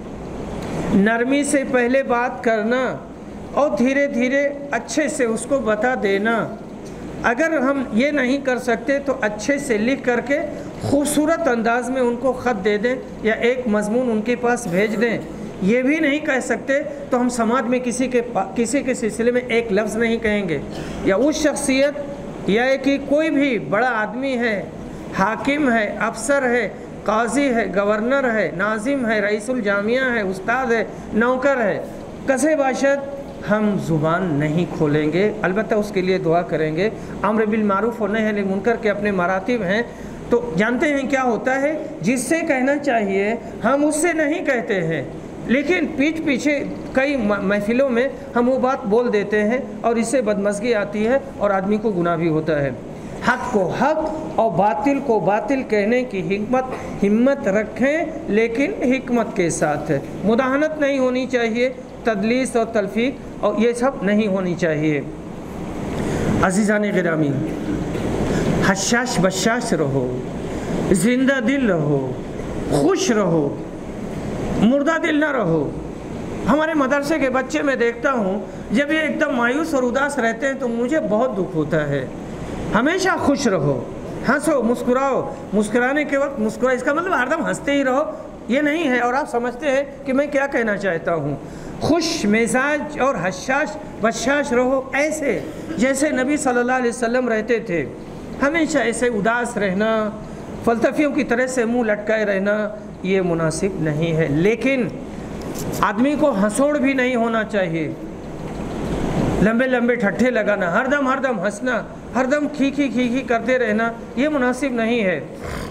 نرمی سے پہلے بات کرنا اور دھیرے دھیرے اچھے سے اس کو بتا دینا۔ اگر ہم یہ نہیں کر سکتے تو اچھے سے لکھ کر کے خوبصورت انداز میں ان کو خط دے دیں یا ایک مضمون ان کے پاس بھیج دیں۔ یہ بھی نہیں کہہ سکتے تو ہم سماج میں کسی کے کسی کے سلسلے میں ایک لفظ نہیں کہیں گے، یا اس شخصیت یا کہ کوئی بھی بڑا آدمی ہے، حاکم ہے، افسر ہے، قاضی ہے، گورنر ہے، ناظم ہے، رئیس الجامعہ ہے، استاد ہے، نوکر ہے، کسے باشد ہم زبان نہیں کھولیں گے، البتہ اس کے لیے دعا کریں گے۔ امر بالمعروف اور نہی عن المنکر کے اپنے مراتب ہیں، تو جانتے ہیں کیا ہوتا ہے، جس سے کہنا چاہیے ہم اس سے نہیں کہتے ہیں، لیکن پیٹھ پیچھے کئی محفلوں میں ہم وہ بات بول دیتے ہیں اور اس سے بدمزگی آتی ہے اور آدمی کو گناہ بھی ہوتا ہے۔ حق کو حق اور باطل کو باطل کہنے کی حکمت ہمت رکھیں، لیکن حکمت کے ساتھ. مداہنت نہیں ہونی چاہیے، تدلیس اور تلفیق اور یہ سب نہیں ہونی چاہیے. عزیزان گرامی، حشاش بشاش رہو، زندہ دل رہو، خوش رہو، مردہ دل نہ رہو. ہمارے مدرسے کے بچے میں دیکھتا ہوں جب یہ ایک دم مایوس اور اداس رہتے ہیں تو مجھے بہت دکھ ہوتا ہے. ہمیشہ خوش رہو، ہنسو، مسکراؤ. مسکرانے کے وقت مسکراؤ، اس کا مطلب ہر دم ہنستے ہی رہو یہ نہیں ہے. اور آپ سمجھتے ہیں کہ میں کیا کہنا چاہتا ہوں. خوش مزاج اور حشاش بشاش رہو، ایسے جیسے نبی صلی اللہ علیہ وسلم رہتے تھے. ہمیشہ ایسے اداس رہنا، فلسفیوں کی طرح سے منہ لٹکائے رہنا یہ مناسب نہیں ہے. لیکن آدمی کو ہنسوڑ بھی نہیں ہونا چاہیے، لمبے لمبے ٹھٹھے لگانا، ہر دم ہر دم ہنسنا، ہر دم کھیکھی کھیکھی کرتے رہنا یہ مناسب نہیں ہے.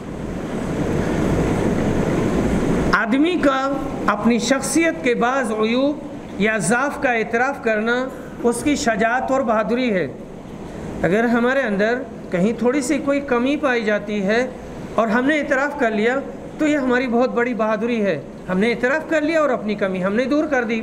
آدمی کا اپنی شخصیت کے بعض عیوب یا ضعف کا اعتراف کرنا اس کی شجاعت اور بہادری ہے. اگر ہمارے اندر کہیں تھوڑی سی کوئی کمی پائی جاتی ہے اور ہم نے اعتراف کر لیا تو یہ ہماری بہت بڑی بہادری ہے. ہم نے اعتراف کر لیا اور اپنی کمی ہم نے دور کر دی.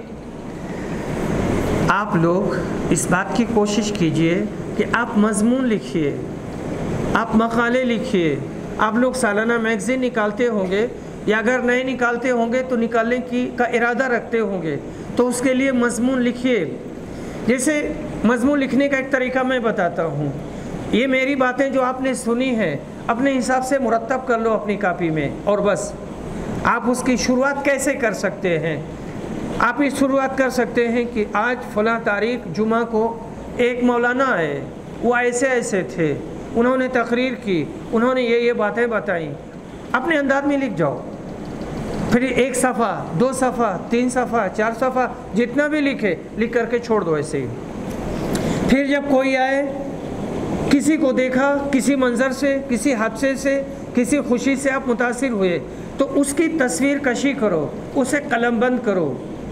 آپ لوگ اس بات کی کوشش کیجئے کہ آپ مضمون لکھیے، آپ مقالے لکھیے. آپ لوگ سالانہ میگزین نکالتے ہوں گے یا اگر نئے نکالتے ہوں گے تو نکالنے کی کا ارادہ رکھتے ہوں گے تو اس کے لیے مضمون لکھیے. جیسے مضمون لکھنے کا ایک طریقہ میں بتاتا ہوں. یہ میری باتیں جو آپ نے سنی ہیں اپنے حساب سے مرتب کر لو اپنی کاپی میں، اور بس آپ اس کی شروعات کیسے کر سکتے ہیں. آپ اس شروعات کر سکتے ہیں کہ آج فلاں تاریخ جمعہ کو ایک مولانا ہے، وہ ایسے ایسے تھے، انہوں نے تقریر کی، انہوں نے یہ یہ باتیں بتائیں. اپنے انداز میں لکھ جاؤ. پھر ایک صفحہ، دو صفحہ، تین صفحہ، چار صفحہ، جتنا بھی لکھے لکھ کر کے چھوڑ دو ایسے ہی. پھر جب کوئی آئے، کسی کو دیکھا، کسی منظر سے، کسی حادثے سے، کسی خوشی سے آپ متاثر ہوئے تو اس کی تصویر کشی کرو، اسے قلم بند کرو.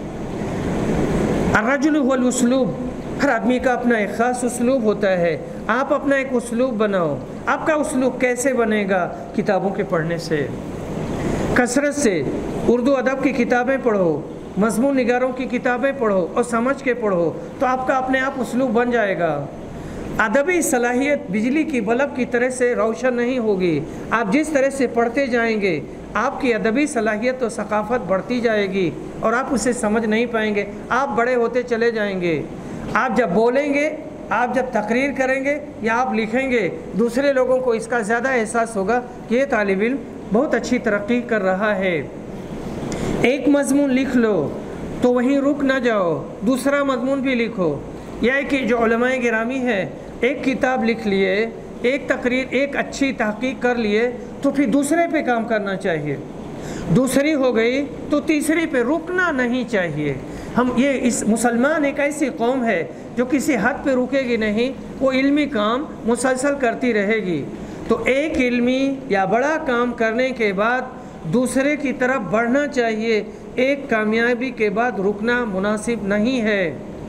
الرجل هو الاسلوب. ہر آدمی کا اپنا ایک خاص اسلوب ہوتا ہے. آپ اپنا ایک اسلوب بناؤ. آپ کا اسلوب کیسے بنے گا؟ کتابوں کے پڑھنے سے، کثرت سے. اردو ادب کی کتابیں پڑھو، مضمون نگاروں کی کتابیں پڑھو اور سمجھ کے پڑھو تو آپ کا اپنے آپ اسلوب بن جائے گا. ادبی صلاحیت بجلی کی بلب کی طرح سے روشن نہیں ہوگی. آپ جس طرح سے پڑھتے جائیں گے آپ کی ادبی صلاحیت و ثقافت بڑھتی جائے گی اور آپ اسے سمجھ نہیں پائیں گے. آپ بڑے ہوتے چلے جائیں گے. آپ جب بولیں گے، آپ جب تقریر کریں گے یا آپ لکھیں گے، دوسرے لوگوں کو اس کا زیادہ احساس ہوگا کہ یہ طالب علم بہت اچھی ترقی کر رہا ہے. ایک مضمون لکھ لو تو وہیں رک نہ جاؤ، دوسرا مضمون بھی لکھو. یہ کہ جو علماء گرامی ہیں ایک کتاب لکھ لیے، ایک تقریر، ایک اچھی تحقیق کر لیے تو پھر دوسرے پہ کام کرنا چاہیے. دوسری ہو گئی تو تیسری پہ رکنا نہیں چاہیے. ہم یہ اس مسلمان ایک ایسی قوم ہے جو کسی حد پہ رکے گی نہیں، وہ علمی کام مسلسل کرتی رہے گی. تو ایک علمی یا بڑا کام کرنے کے بعد دوسرے کی طرف بڑھنا چاہیے. ایک کامیابی کے بعد رکنا مناسب نہیں ہے.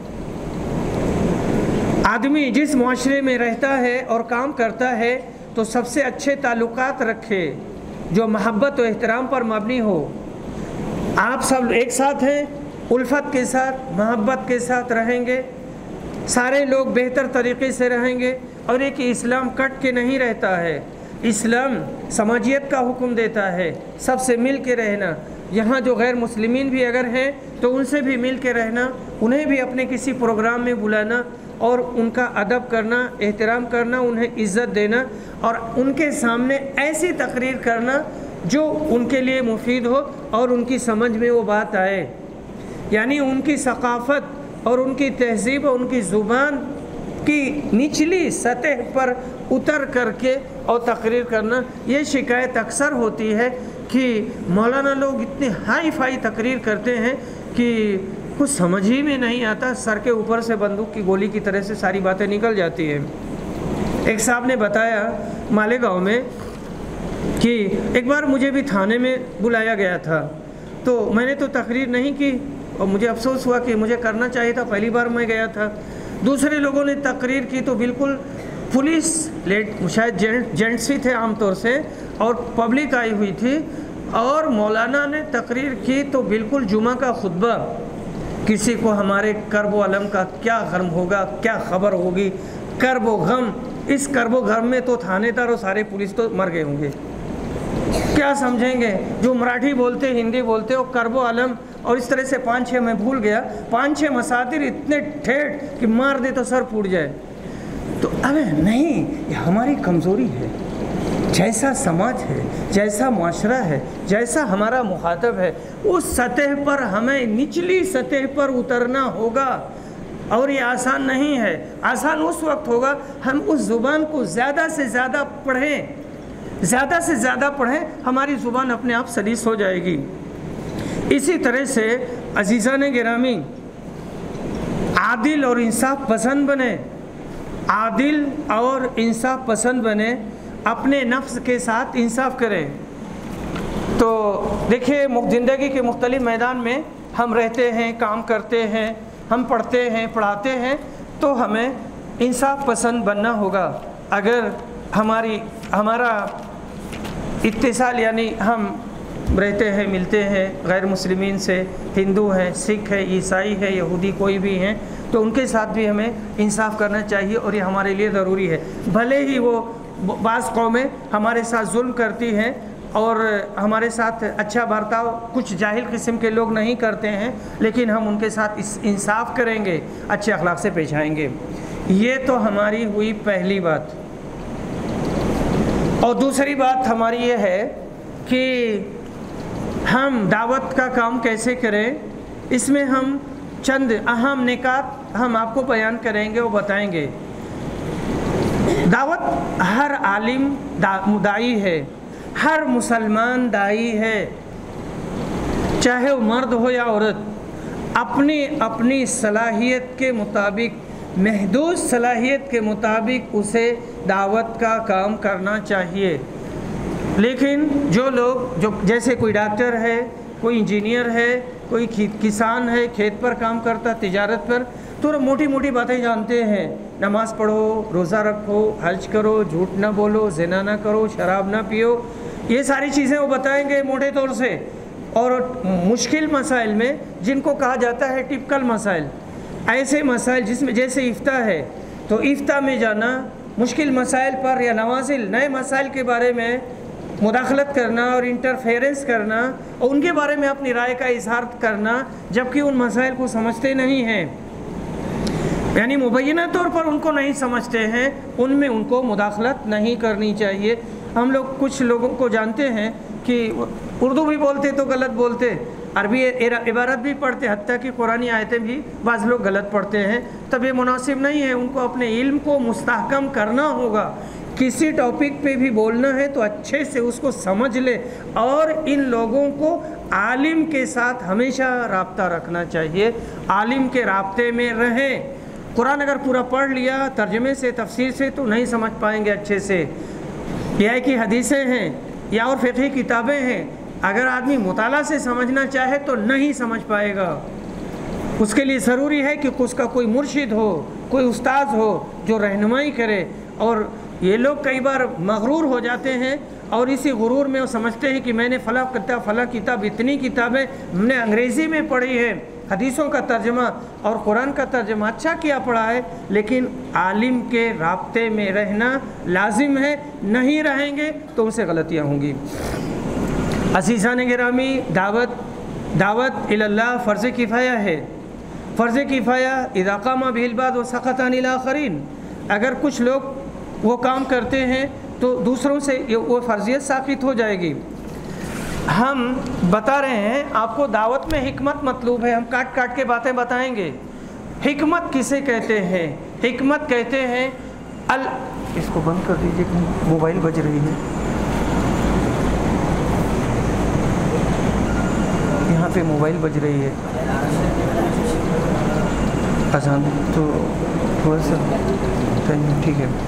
آدمی جس معاشرے میں رہتا ہے اور کام کرتا ہے تو سب سے اچھے تعلقات رکھے جو محبت و احترام پر مبنی ہو. آپ سب ایک ساتھ ہیں، الفت کے ساتھ، محبت کے ساتھ رہیں گے، سارے لوگ بہتر طریقے سے رہیں گے. اور یہ کہ اسلام کٹ کے نہیں رہتا ہے. اسلام سماجیت کا حکم دیتا ہے، سب سے مل کے رہنا. یہاں جو غیر مسلمین بھی اگر ہیں تو ان سے بھی مل کے رہنا، انہیں بھی اپنے کسی پروگرام میں بلانا اور ان کا ادب کرنا، احترام کرنا، انہیں عزت دینا اور ان کے سامنے ایسی تقریر کرنا جو ان کے لیے مفید ہو اور ان کی سمجھ میں وہ بات آئے. یعنی ان کی ثقافت اور ان کی تہذیب اور ان کی زبان کی نچلی سطح پر اتر کر کے اور تقریر کرنا. یہ شکایت اکثر ہوتی ہے کہ مولانا لوگ اتنے ہائی فائی تقریر کرتے ہیں کہ کچھ سمجھ ہی میں نہیں آتا، سر کے اوپر سے بندوق کی گولی کی طرح سے ساری باتیں نکل جاتی ہیں. ایک صاحب نے بتایا مالیگاؤں میں کہ ایک بار مجھے بھی تھانے میں بلایا گیا تھا تو میں نے تو تقریر نہیں کی اور مجھے افسوس ہوا کہ مجھے کرنا چاہیے تھا، پہلی بار میں گیا تھا. دوسرے لوگوں نے تقریر کی تو بالکل پولیس لیٹ شاید جینٹس ہی تھے عام طور سے، اور پبلک آئی ہوئی تھی، اور مولانا نے تقریر کی تو بالکل جمعہ کا خطبہ، کسی کو ہمارے کرب و علم کا کیا غم ہوگا، کیا خبر ہوگی، کرب و غم، اس کرب و غم میں تو تھانے دار اور سارے پولیس تو مر گئے ہوں گے، کیا سمجھیں گے؟ جو مراٹھی بولتے، ہندی بولتے، وہ کرب و علم اور اس طرح سے پانچ چھ میں بھول گیا، پانچ چھ مساتر اتنے ٹھیٹ کہ مار دے تو سر پھوٹ جائے۔ تو اب نہیں، یہ ہماری کمزوری ہے، جیسا سماج ہے، جیسا معاشرہ ہے، جیسا ہمارا مخاطب ہے، اس سطح پر ہمیں نچلی سطح پر اترنا ہوگا، اور یہ آسان نہیں ہے۔ آسان اس وقت ہوگا ہم اس زبان کو زیادہ سے زیادہ پڑھیں، زیادہ سے زیادہ پڑھیں، ہماری زبان اپنے آپ سلیس ہو جائے گی۔ اسی طرح سے عزیزان گرامی، عادل اور انصاف پسند بنے، عادل اور انصاف پسند بنے، اپنے نفس کے ساتھ انصاف کریں۔ تو دیکھیے، زندگی کے مختلف میدان میں ہم رہتے ہیں، کام کرتے ہیں، ہم پڑھتے ہیں، پڑھاتے ہیں، تو ہمیں انصاف پسند بننا ہوگا۔ اگر ہماری ہمارا اتصال، یعنی ہم رہتے ہیں، ملتے ہیں غیر مسلمین سے، ہندو ہیں، سکھ ہے، عیسائی ہے، یہودی کوئی بھی ہیں، تو ان کے ساتھ بھی ہمیں انصاف کرنا چاہیے، اور یہ ہمارے لیے ضروری ہے۔ بھلے ہی وہ بعض قومیں ہمارے ساتھ ظلم کرتی ہیں اور ہمارے ساتھ اچھا برتاؤ کچھ جاہل قسم کے لوگ نہیں کرتے ہیں، لیکن ہم ان کے ساتھ انصاف کریں گے، اچھے اخلاق سے پیش آئیں گے۔ یہ تو ہماری ہوئی پہلی بات۔ اور دوسری بات ہماری یہ ہے کہ ہم دعوت کا کام کیسے کریں، اس میں ہم چند اہم نکات ہم آپ کو بیان کریں گے اور بتائیں گے۔ دعوت، ہر عالم داعی ہے، ہر مسلمان داعی ہے، چاہے وہ مرد ہو یا عورت، اپنی اپنی صلاحیت کے مطابق، محدود صلاحیت کے مطابق اسے دعوت کا کام کرنا چاہیے۔ لیکن جو لوگ، جو جیسے کوئی ڈاکٹر ہے، کوئی انجینئر ہے، کوئی کسان ہے، کھیت پر کام کرتا، تجارت پر، تو موٹی موٹی باتیں جانتے ہیں، نماز پڑھو، روزہ رکھو، حج کرو، جھوٹ نہ بولو، زنا نہ کرو، شراب نہ پیو، یہ ساری چیزیں وہ بتائیں گے موٹے طور سے۔ اور مشکل مسائل میں، جن کو کہا جاتا ہے ٹپکل مسائل، ایسے مسائل جس میں جیسے افتاء ہے، تو افتاء میں جانا، مشکل مسائل پر یا نوازل نئے مسائل کے بارے میں مداخلت کرنا اور انٹرفیرنس کرنا، اور ان کے بارے میں اپنی رائے کا اظہار کرنا، جبکہ ان مسائل کو سمجھتے نہیں ہیں، یعنی مبینہ طور پر ان کو نہیں سمجھتے ہیں، ان میں ان کو مداخلت نہیں کرنی چاہیے۔ ہم لوگ کچھ لوگوں کو جانتے ہیں کہ اردو بھی بولتے تو غلط بولتے، عربی عبارت بھی پڑھتے، حتیٰ کہ قرآنی آیتیں بھی بعض لوگ غلط پڑھتے ہیں۔ تب یہ مناسب نہیں ہے، ان کو اپنے علم کو مستحکم کرنا ہوگا۔ کسی ٹاپک پہ بھی بولنا ہے تو اچھے سے اس کو سمجھ لے، اور ان لوگوں کو عالم کے ساتھ ہمیشہ رابطہ رکھنا چاہیے، عالم کے رابطے میں رہیں۔ قرآن اگر پورا پڑھ لیا ترجمے سے، تفسیر سے، تو نہیں سمجھ پائیں گے اچھے سے۔ یہ ہے کہ حدیثیں ہیں یا اور فقہی کتابیں ہیں، اگر آدمی مطالعہ سے سمجھنا چاہے تو نہیں سمجھ پائے گا۔ اس کے لیے ضروری ہے کہ اس کا کوئی مرشد ہو، کوئی استاذ ہو جو رہنمائی کرے۔ اور یہ لوگ کئی بار مغرور ہو جاتے ہیں، اور اسی غرور میں وہ سمجھتے ہیں کہ میں نے فلاں کتاب فلاں کتاب اتنی کتابیں ہم نے انگریزی میں پڑھی ہے، حدیثوں کا ترجمہ اور قرآن کا ترجمہ اچھا کیا پڑھا ہے، لیکن عالم کے رابطے میں رہنا لازم ہے۔ نہیں رہیں گے تو ان سے غلطیاں ہوں گی۔ عزیزان گرامی، دعوت دعوت اللہ فرض کفایہ ہے۔ فرض کفایہ اذا قام به البعض وسقط عن الاخرین، اگر کچھ لوگ وہ کام کرتے ہیں تو دوسروں سے وہ فرضیت ساقط ہو جائے گی۔ ہم بتا رہے ہیں آپ کو، دعوت میں حکمت مطلوب ہے، ہم کاٹ کاٹ کے باتیں بتائیں گے۔ حکمت کسے کہتے ہیں؟ حکمت کہتے ہیں ال اس کو بند کر دیجیے، موبائل بج رہی ہے یہاں پہ، موبائل بج رہی ہے اذان، تو تھوڑا سا ٹھیک ہے۔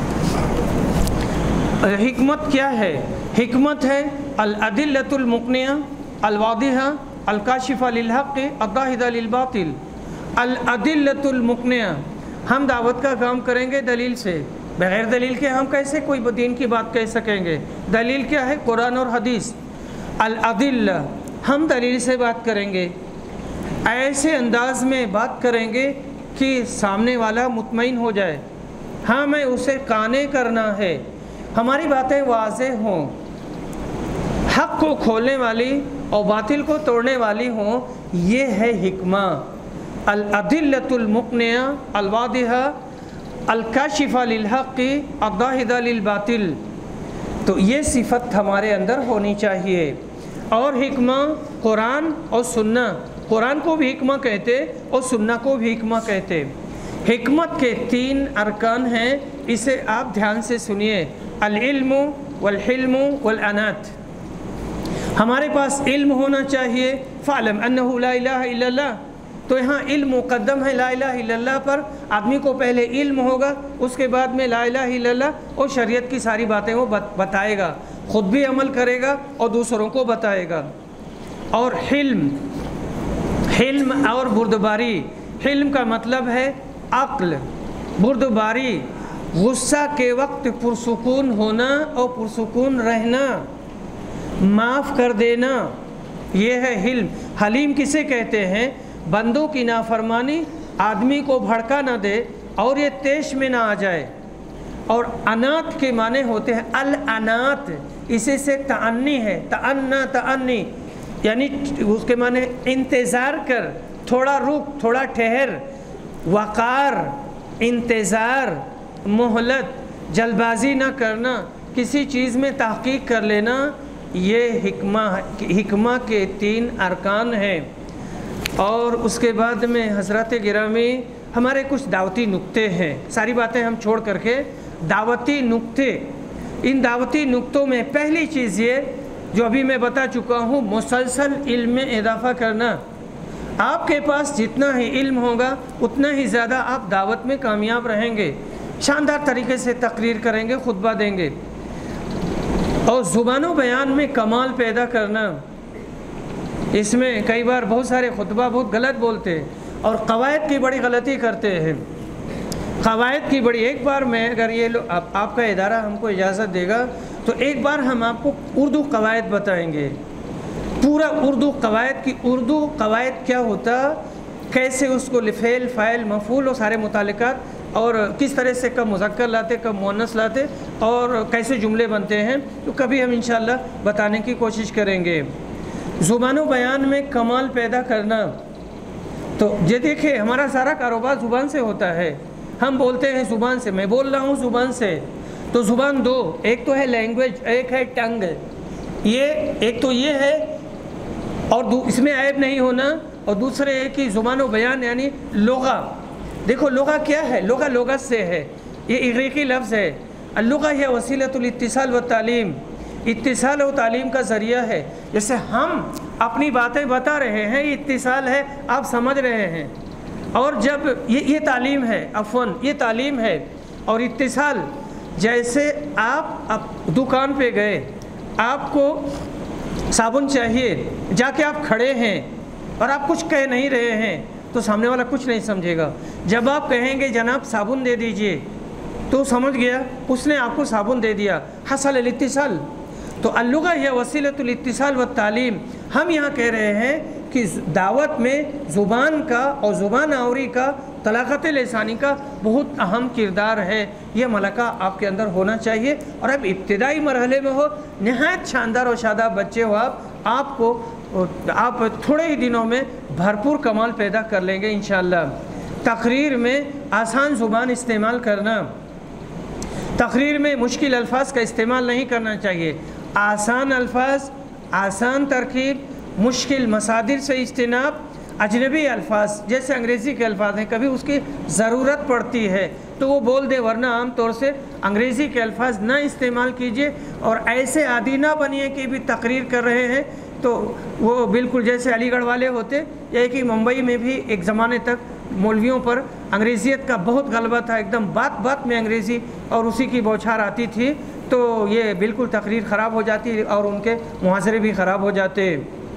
حکمت کیا ہے؟ حکمت ہے الادلۃ المقنعہ الواضحہ الکاشفہ للحق الداحضہ للباطل۔ الادلۃ المقنعہ، ہم دعوت کا کام کریں گے دلیل سے، بغیر دلیل کے ہم کیسے کوئی دین کی بات کہہ سکیں گے؟ دلیل کیا ہے؟ قرآن اور حدیث۔ الادلہ، ہم دلیل سے بات کریں گے، ایسے انداز میں بات کریں گے کہ سامنے والا مطمئن ہو جائے، ہاں میں اسے قانع کرنا ہے، ہماری باتیں واضح ہوں، حق کو کھولنے والی اور باطل کو توڑنے والی ہوں۔ یہ ہے حکمہ، الادلۃ المقنعہ الواضحہ الکاشفہ للحق الداحدہ للباطل۔ تو یہ صفت ہمارے اندر ہونی چاہیے۔ اور حکمہ قرآن اور سنہ، قرآن کو بھی حکمہ کہتے اور سنہ کو بھی حکمہ کہتے۔ حکمت کے تین ارکان ہیں، اسے آپ دھیان سے سنیے، العلم والحلم والانات۔ ہمارے پاس علم ہونا چاہیے، فاعلم انہ لا الہ الا اللہ، تو یہاں علم مقدم ہے لا الہ الا اللہ پر۔ آدمی کو پہلے علم ہوگا، اس کے بعد میں لا الہ الا اللہ اور شریعت کی ساری باتیں وہ بتائے گا، خود بھی عمل کرے گا اور دوسروں کو بتائے گا۔ اور حلم، حلم اور بردباری، حلم کا مطلب ہے عقل، بردباری غصہ کے وقت پرسکون ہونا اور پرسکون رہنا، معاف کر دینا، یہ ہے حلم۔ حلیم کسے کہتے ہیں؟ بندوں کی نافرمانی آدمی کو بھڑکا نہ دے اور یہ تیش میں نہ آ جائے۔ اور انات کے معنی ہوتے ہیں الانات، اسی سے تعنی ہے، تعنی تعنی یعنی اس کے معنی انتظار کر، تھوڑا رک، تھوڑا ٹھہر، وقار، انتظار، مہلت، جلد بازی نہ کرنا، کسی چیز میں تحقیق کر لینا، یہ حکمہ حکمہ کے تین ارکان ہیں۔ اور اس کے بعد میں حضرات گرامی ہمارے کچھ دعوتی نکتے ہیں، ساری باتیں ہم چھوڑ کر کے دعوتی نکتے، ان دعوتی نکتوں میں پہلی چیز یہ جو ابھی میں بتا چکا ہوں، مسلسل علم میں اضافہ کرنا۔ آپ کے پاس جتنا ہی علم ہوگا اتنا ہی زیادہ آپ دعوت میں کامیاب رہیں گے، شاندار طریقے سے تقریر کریں گے، خطبہ دیں گے۔ اور زبان و بیان میں کمال پیدا کرنا، اس میں کئی بار بہت سارے خطبہ بہت غلط بولتے اور قواعد کی بڑی غلطی کرتے ہیں، قواعد کی بڑی۔ ایک بار میں اگر یہ لو آپ, آپ کا ادارہ ہم کو اجازت دے گا تو ایک بار ہم آپ کو اردو قواعد بتائیں گے، پورا اردو قواعد کی، اردو قواعد کیا ہوتا، کیسے اس کو فعل فاعل مفعول اور سارے متعلقات، اور کس طرح سے کب مذکر لاتے کب مؤنث لاتے اور کیسے جملے بنتے ہیں، تو کبھی ہم انشاءاللہ بتانے کی کوشش کریں گے۔ زبان و بیان میں کمال پیدا کرنا، تو یہ دیکھیں ہمارا سارا کاروبار زبان سے ہوتا ہے، ہم بولتے ہیں زبان سے، میں بول رہا ہوں زبان سے، تو زبان دو، ایک تو ہے لینگویج، ایک ہے ٹنگ، یہ ایک تو یہ ہے اور اس میں عیب نہیں ہونا، اور دوسرے ہے کہ زبان و بیان یعنی لغہ۔ دیکھو لغہ کیا ہے؟ لغہ لغت سے ہے، یہ اغریقی لفظ ہے۔ اللغہ ہے وسیلۃ الاتصال و تعلیم، اتصال و تعلیم کا ذریعہ ہے۔ جیسے ہم اپنی باتیں بتا رہے ہیں، یہ اتصال ہے، آپ سمجھ رہے ہیں، اور جب یہ یہ تعلیم ہے، عفواً یہ تعلیم ہے اور اتصال۔ جیسے آپ اب دکان پہ گئے، آپ کو صابن چاہیے، جا کے آپ کھڑے ہیں اور آپ کچھ کہہ نہیں رہے ہیں تو سامنے والا کچھ نہیں سمجھے گا۔ جب آپ کہیں گے جناب صابن دے دیجئے تو سمجھ گیا، اس نے آپ کو صابن دے دیا، حصل الاتصال۔ تو اللغہ ہے وسیلۃ الاتصال والتعلیم۔ ہم یہاں کہہ رہے ہیں کہ دعوت میں زبان کا اور زبان آوری کا، طلاقت لسانی کا بہت اہم کردار ہے، یہ ملکہ آپ کے اندر ہونا چاہیے۔ اور اب ابتدائی مرحلے میں ہو، نہایت شاندار و شاداب بچے ہو آپ، آپ کو آپ تھوڑے ہی دنوں میں بھرپور کمال پیدا کر لیں گے انشاءاللہ۔ تقریر میں آسان زبان استعمال کرنا، تقریر میں مشکل الفاظ کا استعمال نہیں کرنا چاہیے، آسان الفاظ، آسان ترکیب، مشکل مصادر سے اجتناب، اجنبی الفاظ جیسے انگریزی کے الفاظ ہیں، کبھی اس کی ضرورت پڑتی ہے تو وہ بول دے، ورنہ عام طور سے انگریزی کے الفاظ نہ استعمال کیجیے۔ اور ایسے عادی نہ بنیے کہ بھی تقریر کر رہے ہیں تو وہ بالکل جیسے علی گڑھ والے ہوتے، یا کہ ممبئی میں بھی ایک زمانے تک مولویوں پر انگریزیت کا بہت غلبہ تھا، ایک دم بات بات میں انگریزی اور اسی کی بوچھار آتی تھی، تو یہ بالکل تقریر خراب ہو جاتی اور ان کے محاضرے بھی خراب ہو جاتے۔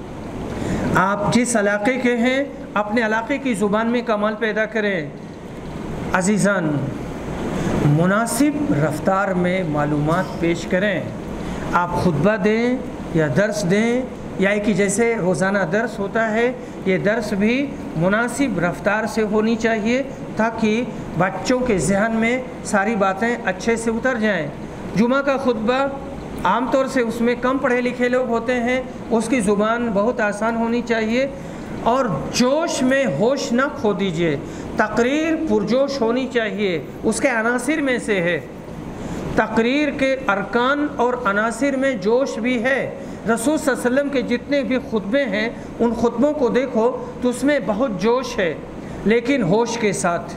آپ جس علاقے کے ہیں اپنے علاقے کی زبان میں کمال پیدا کریں۔ عزیزان، مناسب رفتار میں معلومات پیش کریں. آپ خطبہ دیں یا درس دیں یا کہ جیسے روزانہ درس ہوتا ہے، یہ درس بھی مناسب رفتار سے ہونی چاہیے تاکہ بچوں کے ذہن میں ساری باتیں اچھے سے اتر جائیں. جمعہ کا خطبہ عام طور سے اس میں کم پڑھے لکھے لوگ ہوتے ہیں، اس کی زبان بہت آسان ہونی چاہیے اور جوش میں ہوش نہ کھو دیجیے. تقریر پرجوش ہونی چاہیے، اس کے عناصر میں سے ہے. تقریر کے ارکان اور عناصر میں جوش بھی ہے. رسول صلی اللہ علیہ وسلم کے جتنے بھی خطبے ہیں ان خطبوں کو دیکھو تو اس میں بہت جوش ہے لیکن ہوش کے ساتھ.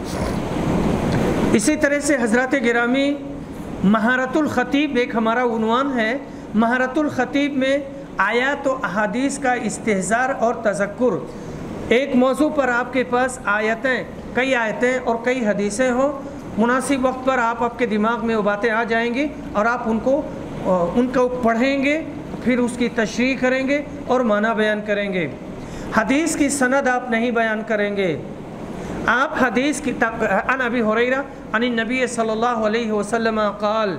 اسی طرح سے حضرات گرامی، مہارت الخطیب ایک ہمارا عنوان ہے. مہارت الخطیب میں آیات و احادیث کا استحضار اور تذکر. ایک موضوع پر آپ کے پاس آیتیں کئی آیتیں اور کئی حدیثیں ہوں، مناسب وقت پر آپ آپ کے دماغ میں وہ باتیں آ جائیں گی اور آپ ان کو ان کو پڑھیں گے، پھر اس کی تشریح کریں گے اور معنی بیان کریں گے. حدیث کی سند آپ نہیں بیان کریں گے. آپ حدیث کی عن ابی ہریرہ عن النبی صلی اللہ علیہ وسلم قال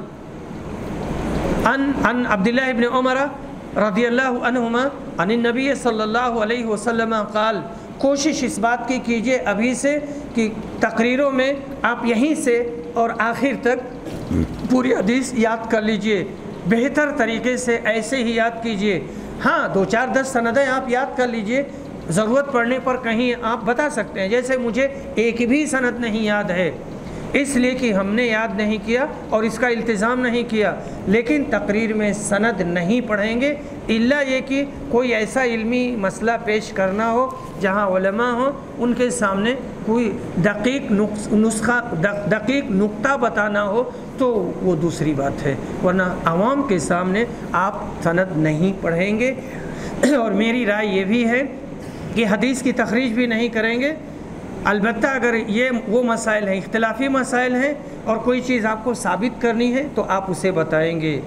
عن عن عبداللہ ابن عمر رضی اللہ عنہما عن النبی صلی اللہ علیہ وسلم قال. کوشش اس بات کی کیجئے ابھی سے کہ تقریروں میں آپ یہیں سے اور آخر تک پوری حدیث یاد کر لیجئے. بہتر طریقے سے ایسے ہی یاد کیجئے. ہاں دو چار دس سندیں آپ یاد کر لیجئے، ضرورت پڑنے پر کہیں آپ بتا سکتے ہیں. جیسے مجھے ایک بھی سند نہیں یاد ہے اس لیے کہ ہم نے یاد نہیں کیا اور اس کا التزام نہیں کیا، لیکن تقریر میں سند نہیں پڑھیں گے الا یہ کہ کوئی ایسا علمی مسئلہ پیش کرنا ہو جہاں علماء ہوں، ان کے سامنے کوئی دقیق نسخہ دقیق نقطہ بتانا ہو تو وہ دوسری بات ہے، ورنہ عوام کے سامنے آپ سند نہیں پڑھیں گے. اور میری رائے یہ بھی ہے کہ حدیث کی تخریج بھی نہیں کریں گے. البتہ اگر یہ وہ مسائل ہیں، اختلافی مسائل ہیں اور کوئی چیز آپ کو ثابت کرنی ہے تو آپ اسے بتائیں گے.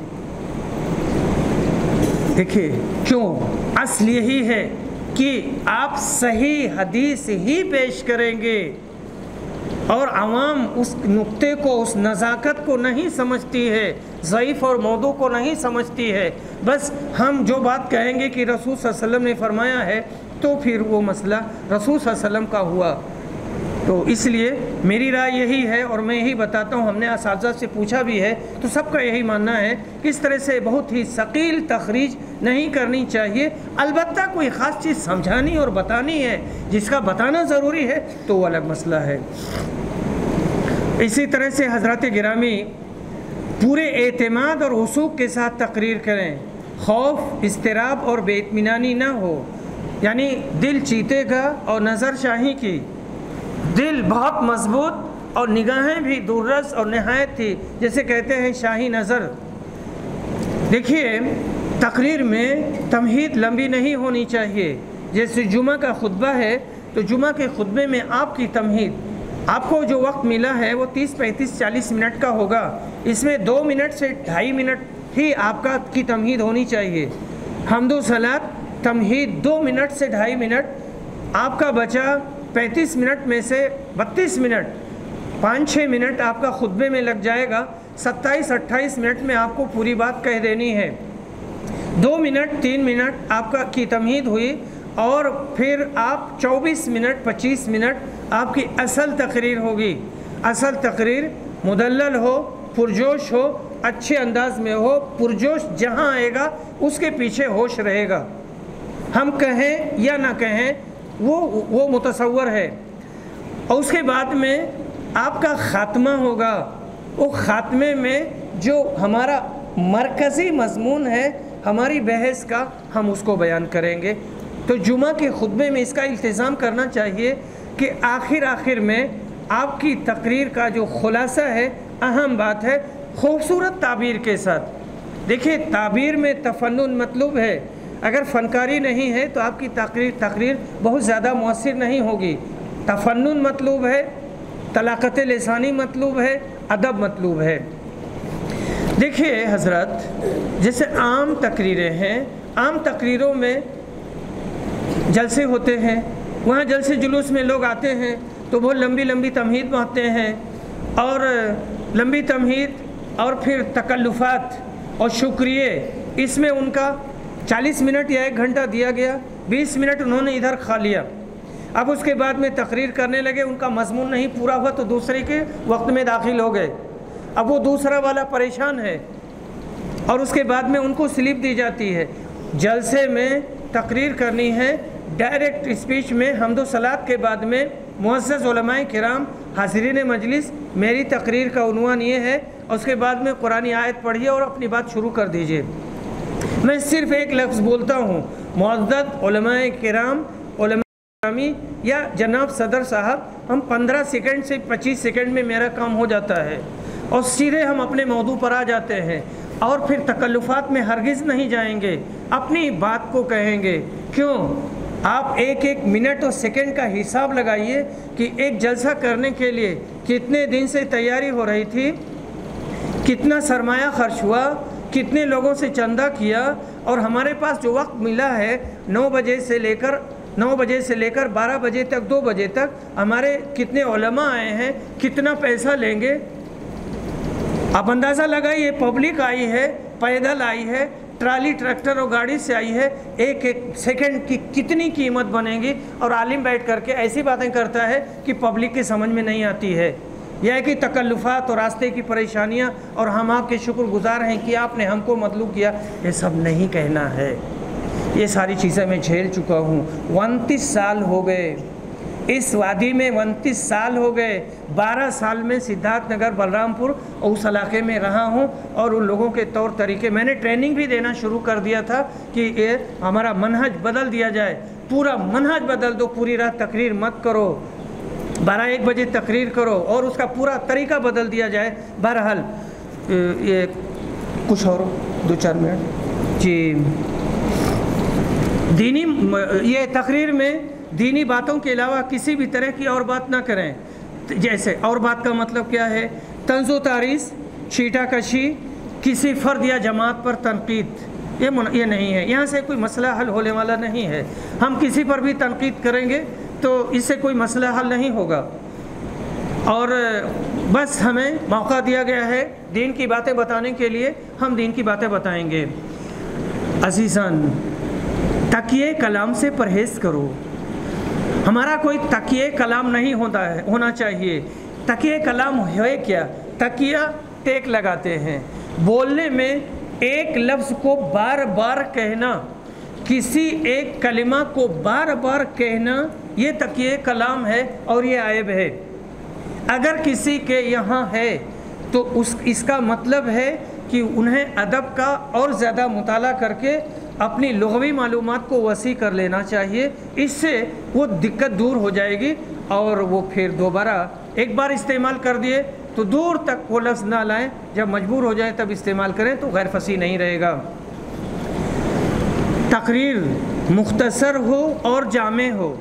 دیکھیے کیوں، اصل یہی ہے کہ آپ صحیح حدیث ہی پیش کریں گے اور عوام اس نقطے کو، اس نزاکت کو نہیں سمجھتی ہے، ضعیف اور موضوع کو نہیں سمجھتی ہے. بس ہم جو بات کہیں گے کہ رسول صلی اللہ علیہ وسلم نے فرمایا ہے تو پھر وہ مسئلہ رسول صلی اللہ علیہ وسلم کا ہوا. تو اس لیے میری رائے یہی ہے اور میں یہی بتاتا ہوں، ہم نے اساتذہ سے پوچھا بھی ہے تو سب کا یہی ماننا ہے کہ اس طرح سے بہت ہی ثقیل تخریج نہیں کرنی چاہیے. البتہ کوئی خاص چیز سمجھانی اور بتانی ہے جس کا بتانا ضروری ہے تو وہ الگ مسئلہ ہے. اسی طرح سے حضرات گرامی، پورے اعتماد اور وثوق کے ساتھ تقریر کریں. خوف، اضطراب اور بے اطمینانی نہ ہو، یعنی دل چیتے گا اور نظر شاہی کی. دل بہت مضبوط اور نگاہیں بھی دوررس اور نہایت تھی، جیسے کہتے ہیں شاہی نظر. دیکھیے تقریر میں تمہید لمبی نہیں ہونی چاہیے. جیسے جمعہ کا خطبہ ہے تو جمعہ کے خطبے میں آپ کی تمہید، آپ کو جو وقت ملا ہے وہ تیس پینتیس چالیس منٹ کا ہوگا. اس میں دو منٹ سے ڈھائی منٹ ہی آپ کا کی تمہید ہونی چاہیے. حمد و صلات تمہید دو منٹ سے ڈھائی منٹ، آپ کا بچا پینتیس منٹ میں سے بتیس منٹ، پانچ چھ منٹ آپ کا خطبے میں لگ جائے گا. ستائیس اٹھائیس منٹ میں آپ کو پوری بات کہہ دینی ہے. دو منٹ تین منٹ آپ کا کی تمہید ہوئی اور پھر آپ چوبیس منٹ پچیس منٹ آپ کی اصل تقریر ہوگی. اصل تقریر مدلل ہو، پرجوش ہو، اچھے انداز میں ہو. پرجوش جہاں آئے گا اس کے پیچھے ہوش رہے گا. ہم کہیں یا نہ کہیں وہ وہ متصور ہے. اور اس کے بعد میں آپ کا خاتمہ ہوگا. وہ خاتمے میں جو ہمارا مرکزی مضمون ہے ہماری بحث کا، ہم اس کو بیان کریں گے. تو جمعہ کے خطبے میں اس کا التزام کرنا چاہیے کہ آخر آخر میں آپ کی تقریر کا جو خلاصہ ہے، اہم بات ہے، خوبصورت تعبیر کے ساتھ. دیکھیے تعبیر میں تفنن مطلوب ہے. اگر فنکاری نہیں ہے تو آپ کی تقریر تقریر بہت زیادہ مؤثر نہیں ہوگی. تفنن مطلوب ہے، طلاقت لسانی مطلوب ہے، ادب مطلوب ہے. دیکھیے حضرت، جیسے عام تقریریں ہیں، عام تقریروں میں جلسے ہوتے ہیں، وہاں جلسے جلوس میں لوگ آتے ہیں تو بہت لمبی لمبی تمہید پڑھتے ہیں اور لمبی تمہید اور پھر تکلفات اور شکریہ، اس میں ان کا چالیس منٹ یا ایک گھنٹہ دیا گیا، بیس منٹ انہوں نے ادھر کھا لیا۔ اب اس کے بعد میں تقریر کرنے لگے، ان کا مضمون نہیں پورا ہوا تو دوسرے کے وقت میں داخل ہو گئے۔ اب وہ دوسرا والا پریشان ہے اور اس کے بعد میں ان کو سلپ دی جاتی ہے۔ جلسے میں تقریر کرنی ہے، ڈائریکٹ اسپیچ میں حمد و صلات کے بعد میں معزز علماء کرام، حاضرین مجلس، میری تقریر کا عنوان یہ ہے، اور اس کے بعد میں قرآن آیت پڑھیے اور اپنی بات شروع کر دیجئے۔ میں صرف ایک لفظ بولتا ہوں، معزز علماء کرام، علماء کرامی یا جناب صدر صاحب، ہم پندرہ سیکنڈ سے پچیس سیکنڈ میں میرا کام ہو جاتا ہے اور سیدھے ہم اپنے موضوع پر آ جاتے ہیں، اور پھر تکلفات میں ہرگز نہیں جائیں گے، اپنی بات کو کہیں گے۔ کیوں؟ آپ ایک ایک منٹ اور سیکنڈ کا حساب لگائیے کہ ایک جلسہ کرنے کے لیے کتنے دن سے تیاری ہو رہی تھی، کتنا سرمایہ خرچ ہوا، کتنے لوگوں سے چندہ کیا، اور ہمارے پاس جو وقت ملا ہے نو بجے سے لے کر نو بجے سے لے کر بارہ بجے تک، دو بجے تک ہمارے کتنے علماء آئے ہیں، کتنا پیسہ لیں گے۔ آپ اندازہ لگائیے، پبلک آئی ہے، پیدل آئی ہے، ٹرالی ٹریکٹر اور گاڑی سے آئی ہے، ایک ایک سیکنڈ کی کتنی قیمت بنے گی، اور عالم بیٹھ کر کے ایسی باتیں کرتا ہے کہ پبلک کی سمجھ میں نہیں آتی ہے۔ یہ ہے کہ تکلفات اور راستے کی پریشانیاں، اور ہم آپ کے شکر گزار ہیں کہ آپ نے ہم کو مطلوب کیا، یہ سب نہیں کہنا ہے۔ یہ ساری چیزیں میں جھیل چکا ہوں، انتیس سال ہو گئے اس وادی میں، انتیس سال ہو گئے، بارہ سال میں سدھارتھ نگر بلرام پور اور اس علاقے میں رہا ہوں، اور ان لوگوں کے طور طریقے میں نے ٹریننگ بھی دینا شروع کر دیا تھا کہ یہ ہمارا منہج بدل دیا جائے، پورا منہج بدل دو، پوری رات تقریر مت کرو، بارہ ایک بجے تقریر کرو، اور اس کا پورا طریقہ بدل دیا جائے۔ بہرحال یہ کچھ اور دو چار منٹ جی، دینی یہ تقریر میں دینی باتوں کے علاوہ کسی بھی طرح کی اور بات نہ کریں۔ جیسے اور بات کا مطلب کیا ہے؟ طنز و تعریض، چھیٹا کشی، کسی فرد یا جماعت پر تنقید، یہ یہ نہیں ہے، یہاں سے کوئی مسئلہ حل ہونے والا نہیں ہے۔ ہم کسی پر بھی تنقید کریں گے تو اس سے کوئی مسئلہ حل نہیں ہوگا، اور بس ہمیں موقع دیا گیا ہے دین کی باتیں بتانے کے لیے، ہم دین کی باتیں بتائیں گے۔ عزیزان، تکیے کلام سے پرہیز کرو۔ ہمارا کوئی تکیے کلام نہیں ہوتا ہے ہونا چاہیے۔ تکیے کلام ہے کیا؟ تکیہ ٹیک لگاتے ہیں، بولنے میں ایک لفظ کو بار بار کہنا، کسی ایک کلمہ کو بار بار کہنا، یہ تکیے کلام ہے اور یہ عیب ہے۔ اگر کسی کے یہاں ہے تو اس اس کا مطلب ہے کہ انہیں ادب کا اور زیادہ مطالعہ کر کے اپنی لغوی معلومات کو وسیع کر لینا چاہیے، اس سے وہ دقت دور ہو جائے گی، اور وہ پھر دوبارہ ایک بار استعمال کر دیے تو دور تک وہ لفظ نہ لائیں، جب مجبور ہو جائیں تب استعمال کریں تو غیر فصیح نہیں رہے گا۔ تقریر مختصر ہو اور جامع ہو،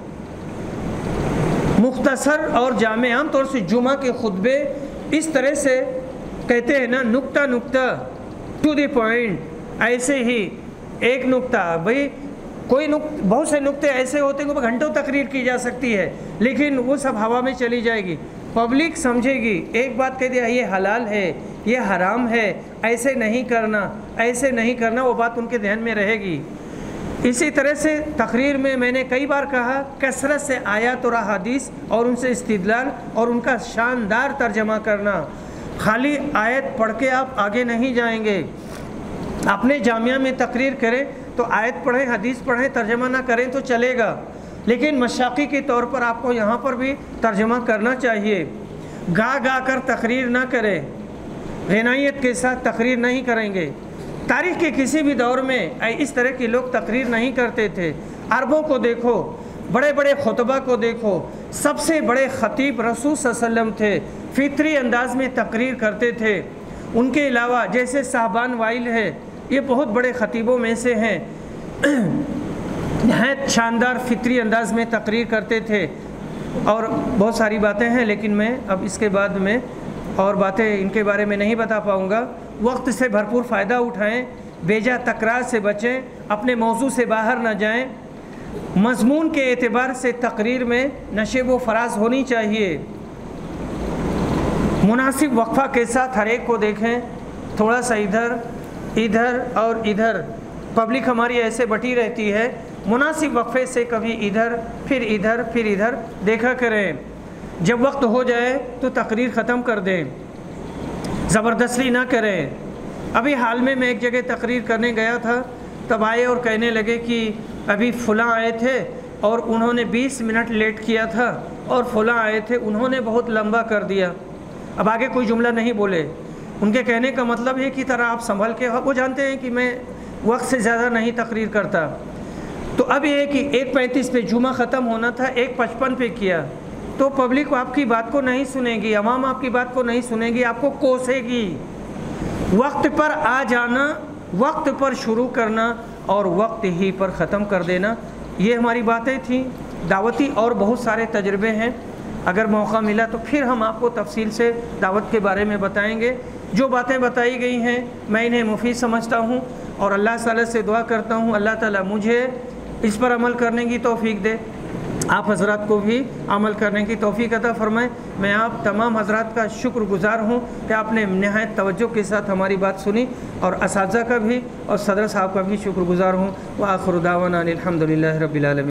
مختصر اور جامع۔ عام طور سے جمعہ کے خطبے اس طرح سے کہتے ہیں نا، نکتہ نکتہ، ٹو دی پوائنٹ، ایسے ہی ایک نکتہ۔ بھئی کوئی نکتہ، بہت سے نکتے ایسے ہوتے ہیں کہ گھنٹوں تقریر کی جا سکتی ہے، لیکن وہ سب ہوا میں چلی جائے گی، پبلک سمجھے گی۔ ایک بات کہہ دیا، یہ حلال ہے، یہ حرام ہے، ایسے نہیں کرنا، ایسے نہیں کرنا، وہ بات ان کے ذہن میں رہے گی۔ اسی طرح سے تقریر میں میں نے کئی بار کہا، کثرت سے آیات اور احادیث اور ان سے استدلال اور ان کا شاندار ترجمہ کرنا۔ خالی آیت پڑھ کے آپ آگے نہیں جائیں گے۔ اپنے جامعہ میں تقریر کریں تو آیت پڑھیں، حدیث پڑھیں، ترجمہ نہ کریں تو چلے گا، لیکن مشاقی کے طور پر آپ کو یہاں پر بھی ترجمہ کرنا چاہیے۔ گا گا کر تقریر نہ کریں، غنائیت کے ساتھ تقریر نہیں کریں گے۔ تاریخ کے کسی بھی دور میں اس طرح کے لوگ تقریر نہیں کرتے تھے۔ عربوں کو دیکھو، بڑے بڑے خطبہ کو دیکھو، سب سے بڑے خطیب رسول صلی اللہ علیہ وسلم تھے، فطری انداز میں تقریر کرتے تھے۔ ان کے علاوہ جیسے صاحبان وائل ہے، یہ بہت بڑے خطیبوں میں سے ہیں، نہایت شاندار فطری انداز میں تقریر کرتے تھے، اور بہت ساری باتیں ہیں، لیکن میں اب اس کے بعد میں اور باتیں ان کے بارے میں نہیں بتا پاؤں گا۔ وقت سے بھرپور فائدہ اٹھائیں، بیجا تکرار سے بچیں، اپنے موضوع سے باہر نہ جائیں۔ مضمون کے اعتبار سے تقریر میں نشیب و فراز ہونی چاہیے۔ مناسب وقفہ کے ساتھ ہر ایک کو دیکھیں، تھوڑا سا ادھر ادھر اور ادھر، پبلک ہماری ایسے بٹی رہتی ہے، مناسب وقفے سے کبھی ادھر پھر ادھر پھر ادھر دیکھا کریں۔ جب وقت ہو جائے تو تقریر ختم کر دیں، زبردستی نہ کریں۔ ابھی حال میں میں ایک جگہ تقریر کرنے گیا تھا، تب آئے اور کہنے لگے کہ ابھی فلاں آئے تھے اور انہوں نے بیس منٹ لیٹ کیا تھا، اور فلاں آئے تھے انہوں نے بہت لمبا کر دیا۔ اب آگے کوئی جملہ نہیں بولے۔ ان کے کہنے کا مطلب ہے کہ طرح آپ سنبھل کے، وہ جانتے ہیں کہ میں وقت سے زیادہ نہیں تقریر کرتا۔ تو اب ایک ایک پینتیس پہ جمعہ ختم ہونا تھا، ایک پچپن پہ کیا، تو پبلک آپ کی بات کو نہیں سنے گی، عوام آپ کی بات کو نہیں سنے گی، آپ کو کوسے گی۔ وقت پر آ جانا، وقت پر شروع کرنا اور وقت ہی پر ختم کر دینا، یہ ہماری باتیں تھیں دعوتی، اور بہت سارے تجربے ہیں۔ اگر موقع ملا تو پھر ہم آپ کو تفصیل سے دعوت کے بارے میں بتائیں گے۔ جو باتیں بتائی گئی ہیں میں انہیں مفید سمجھتا ہوں، اور اللہ تعالیٰ سے دعا کرتا ہوں اللہ تعالیٰ مجھے اس پر عمل کرنے کی توفیق دے، آپ حضرات کو بھی عمل کرنے کی توفیق عطا فرمائے۔ میں آپ تمام حضرات کا شکر گزار ہوں کہ آپ نے نہایت توجہ کے ساتھ ہماری بات سنی، اور اساتذہ کا بھی اور صدر صاحب کا بھی شکر گزار ہوں۔ وآخر دعوانا الحمد للہ رب العالمین۔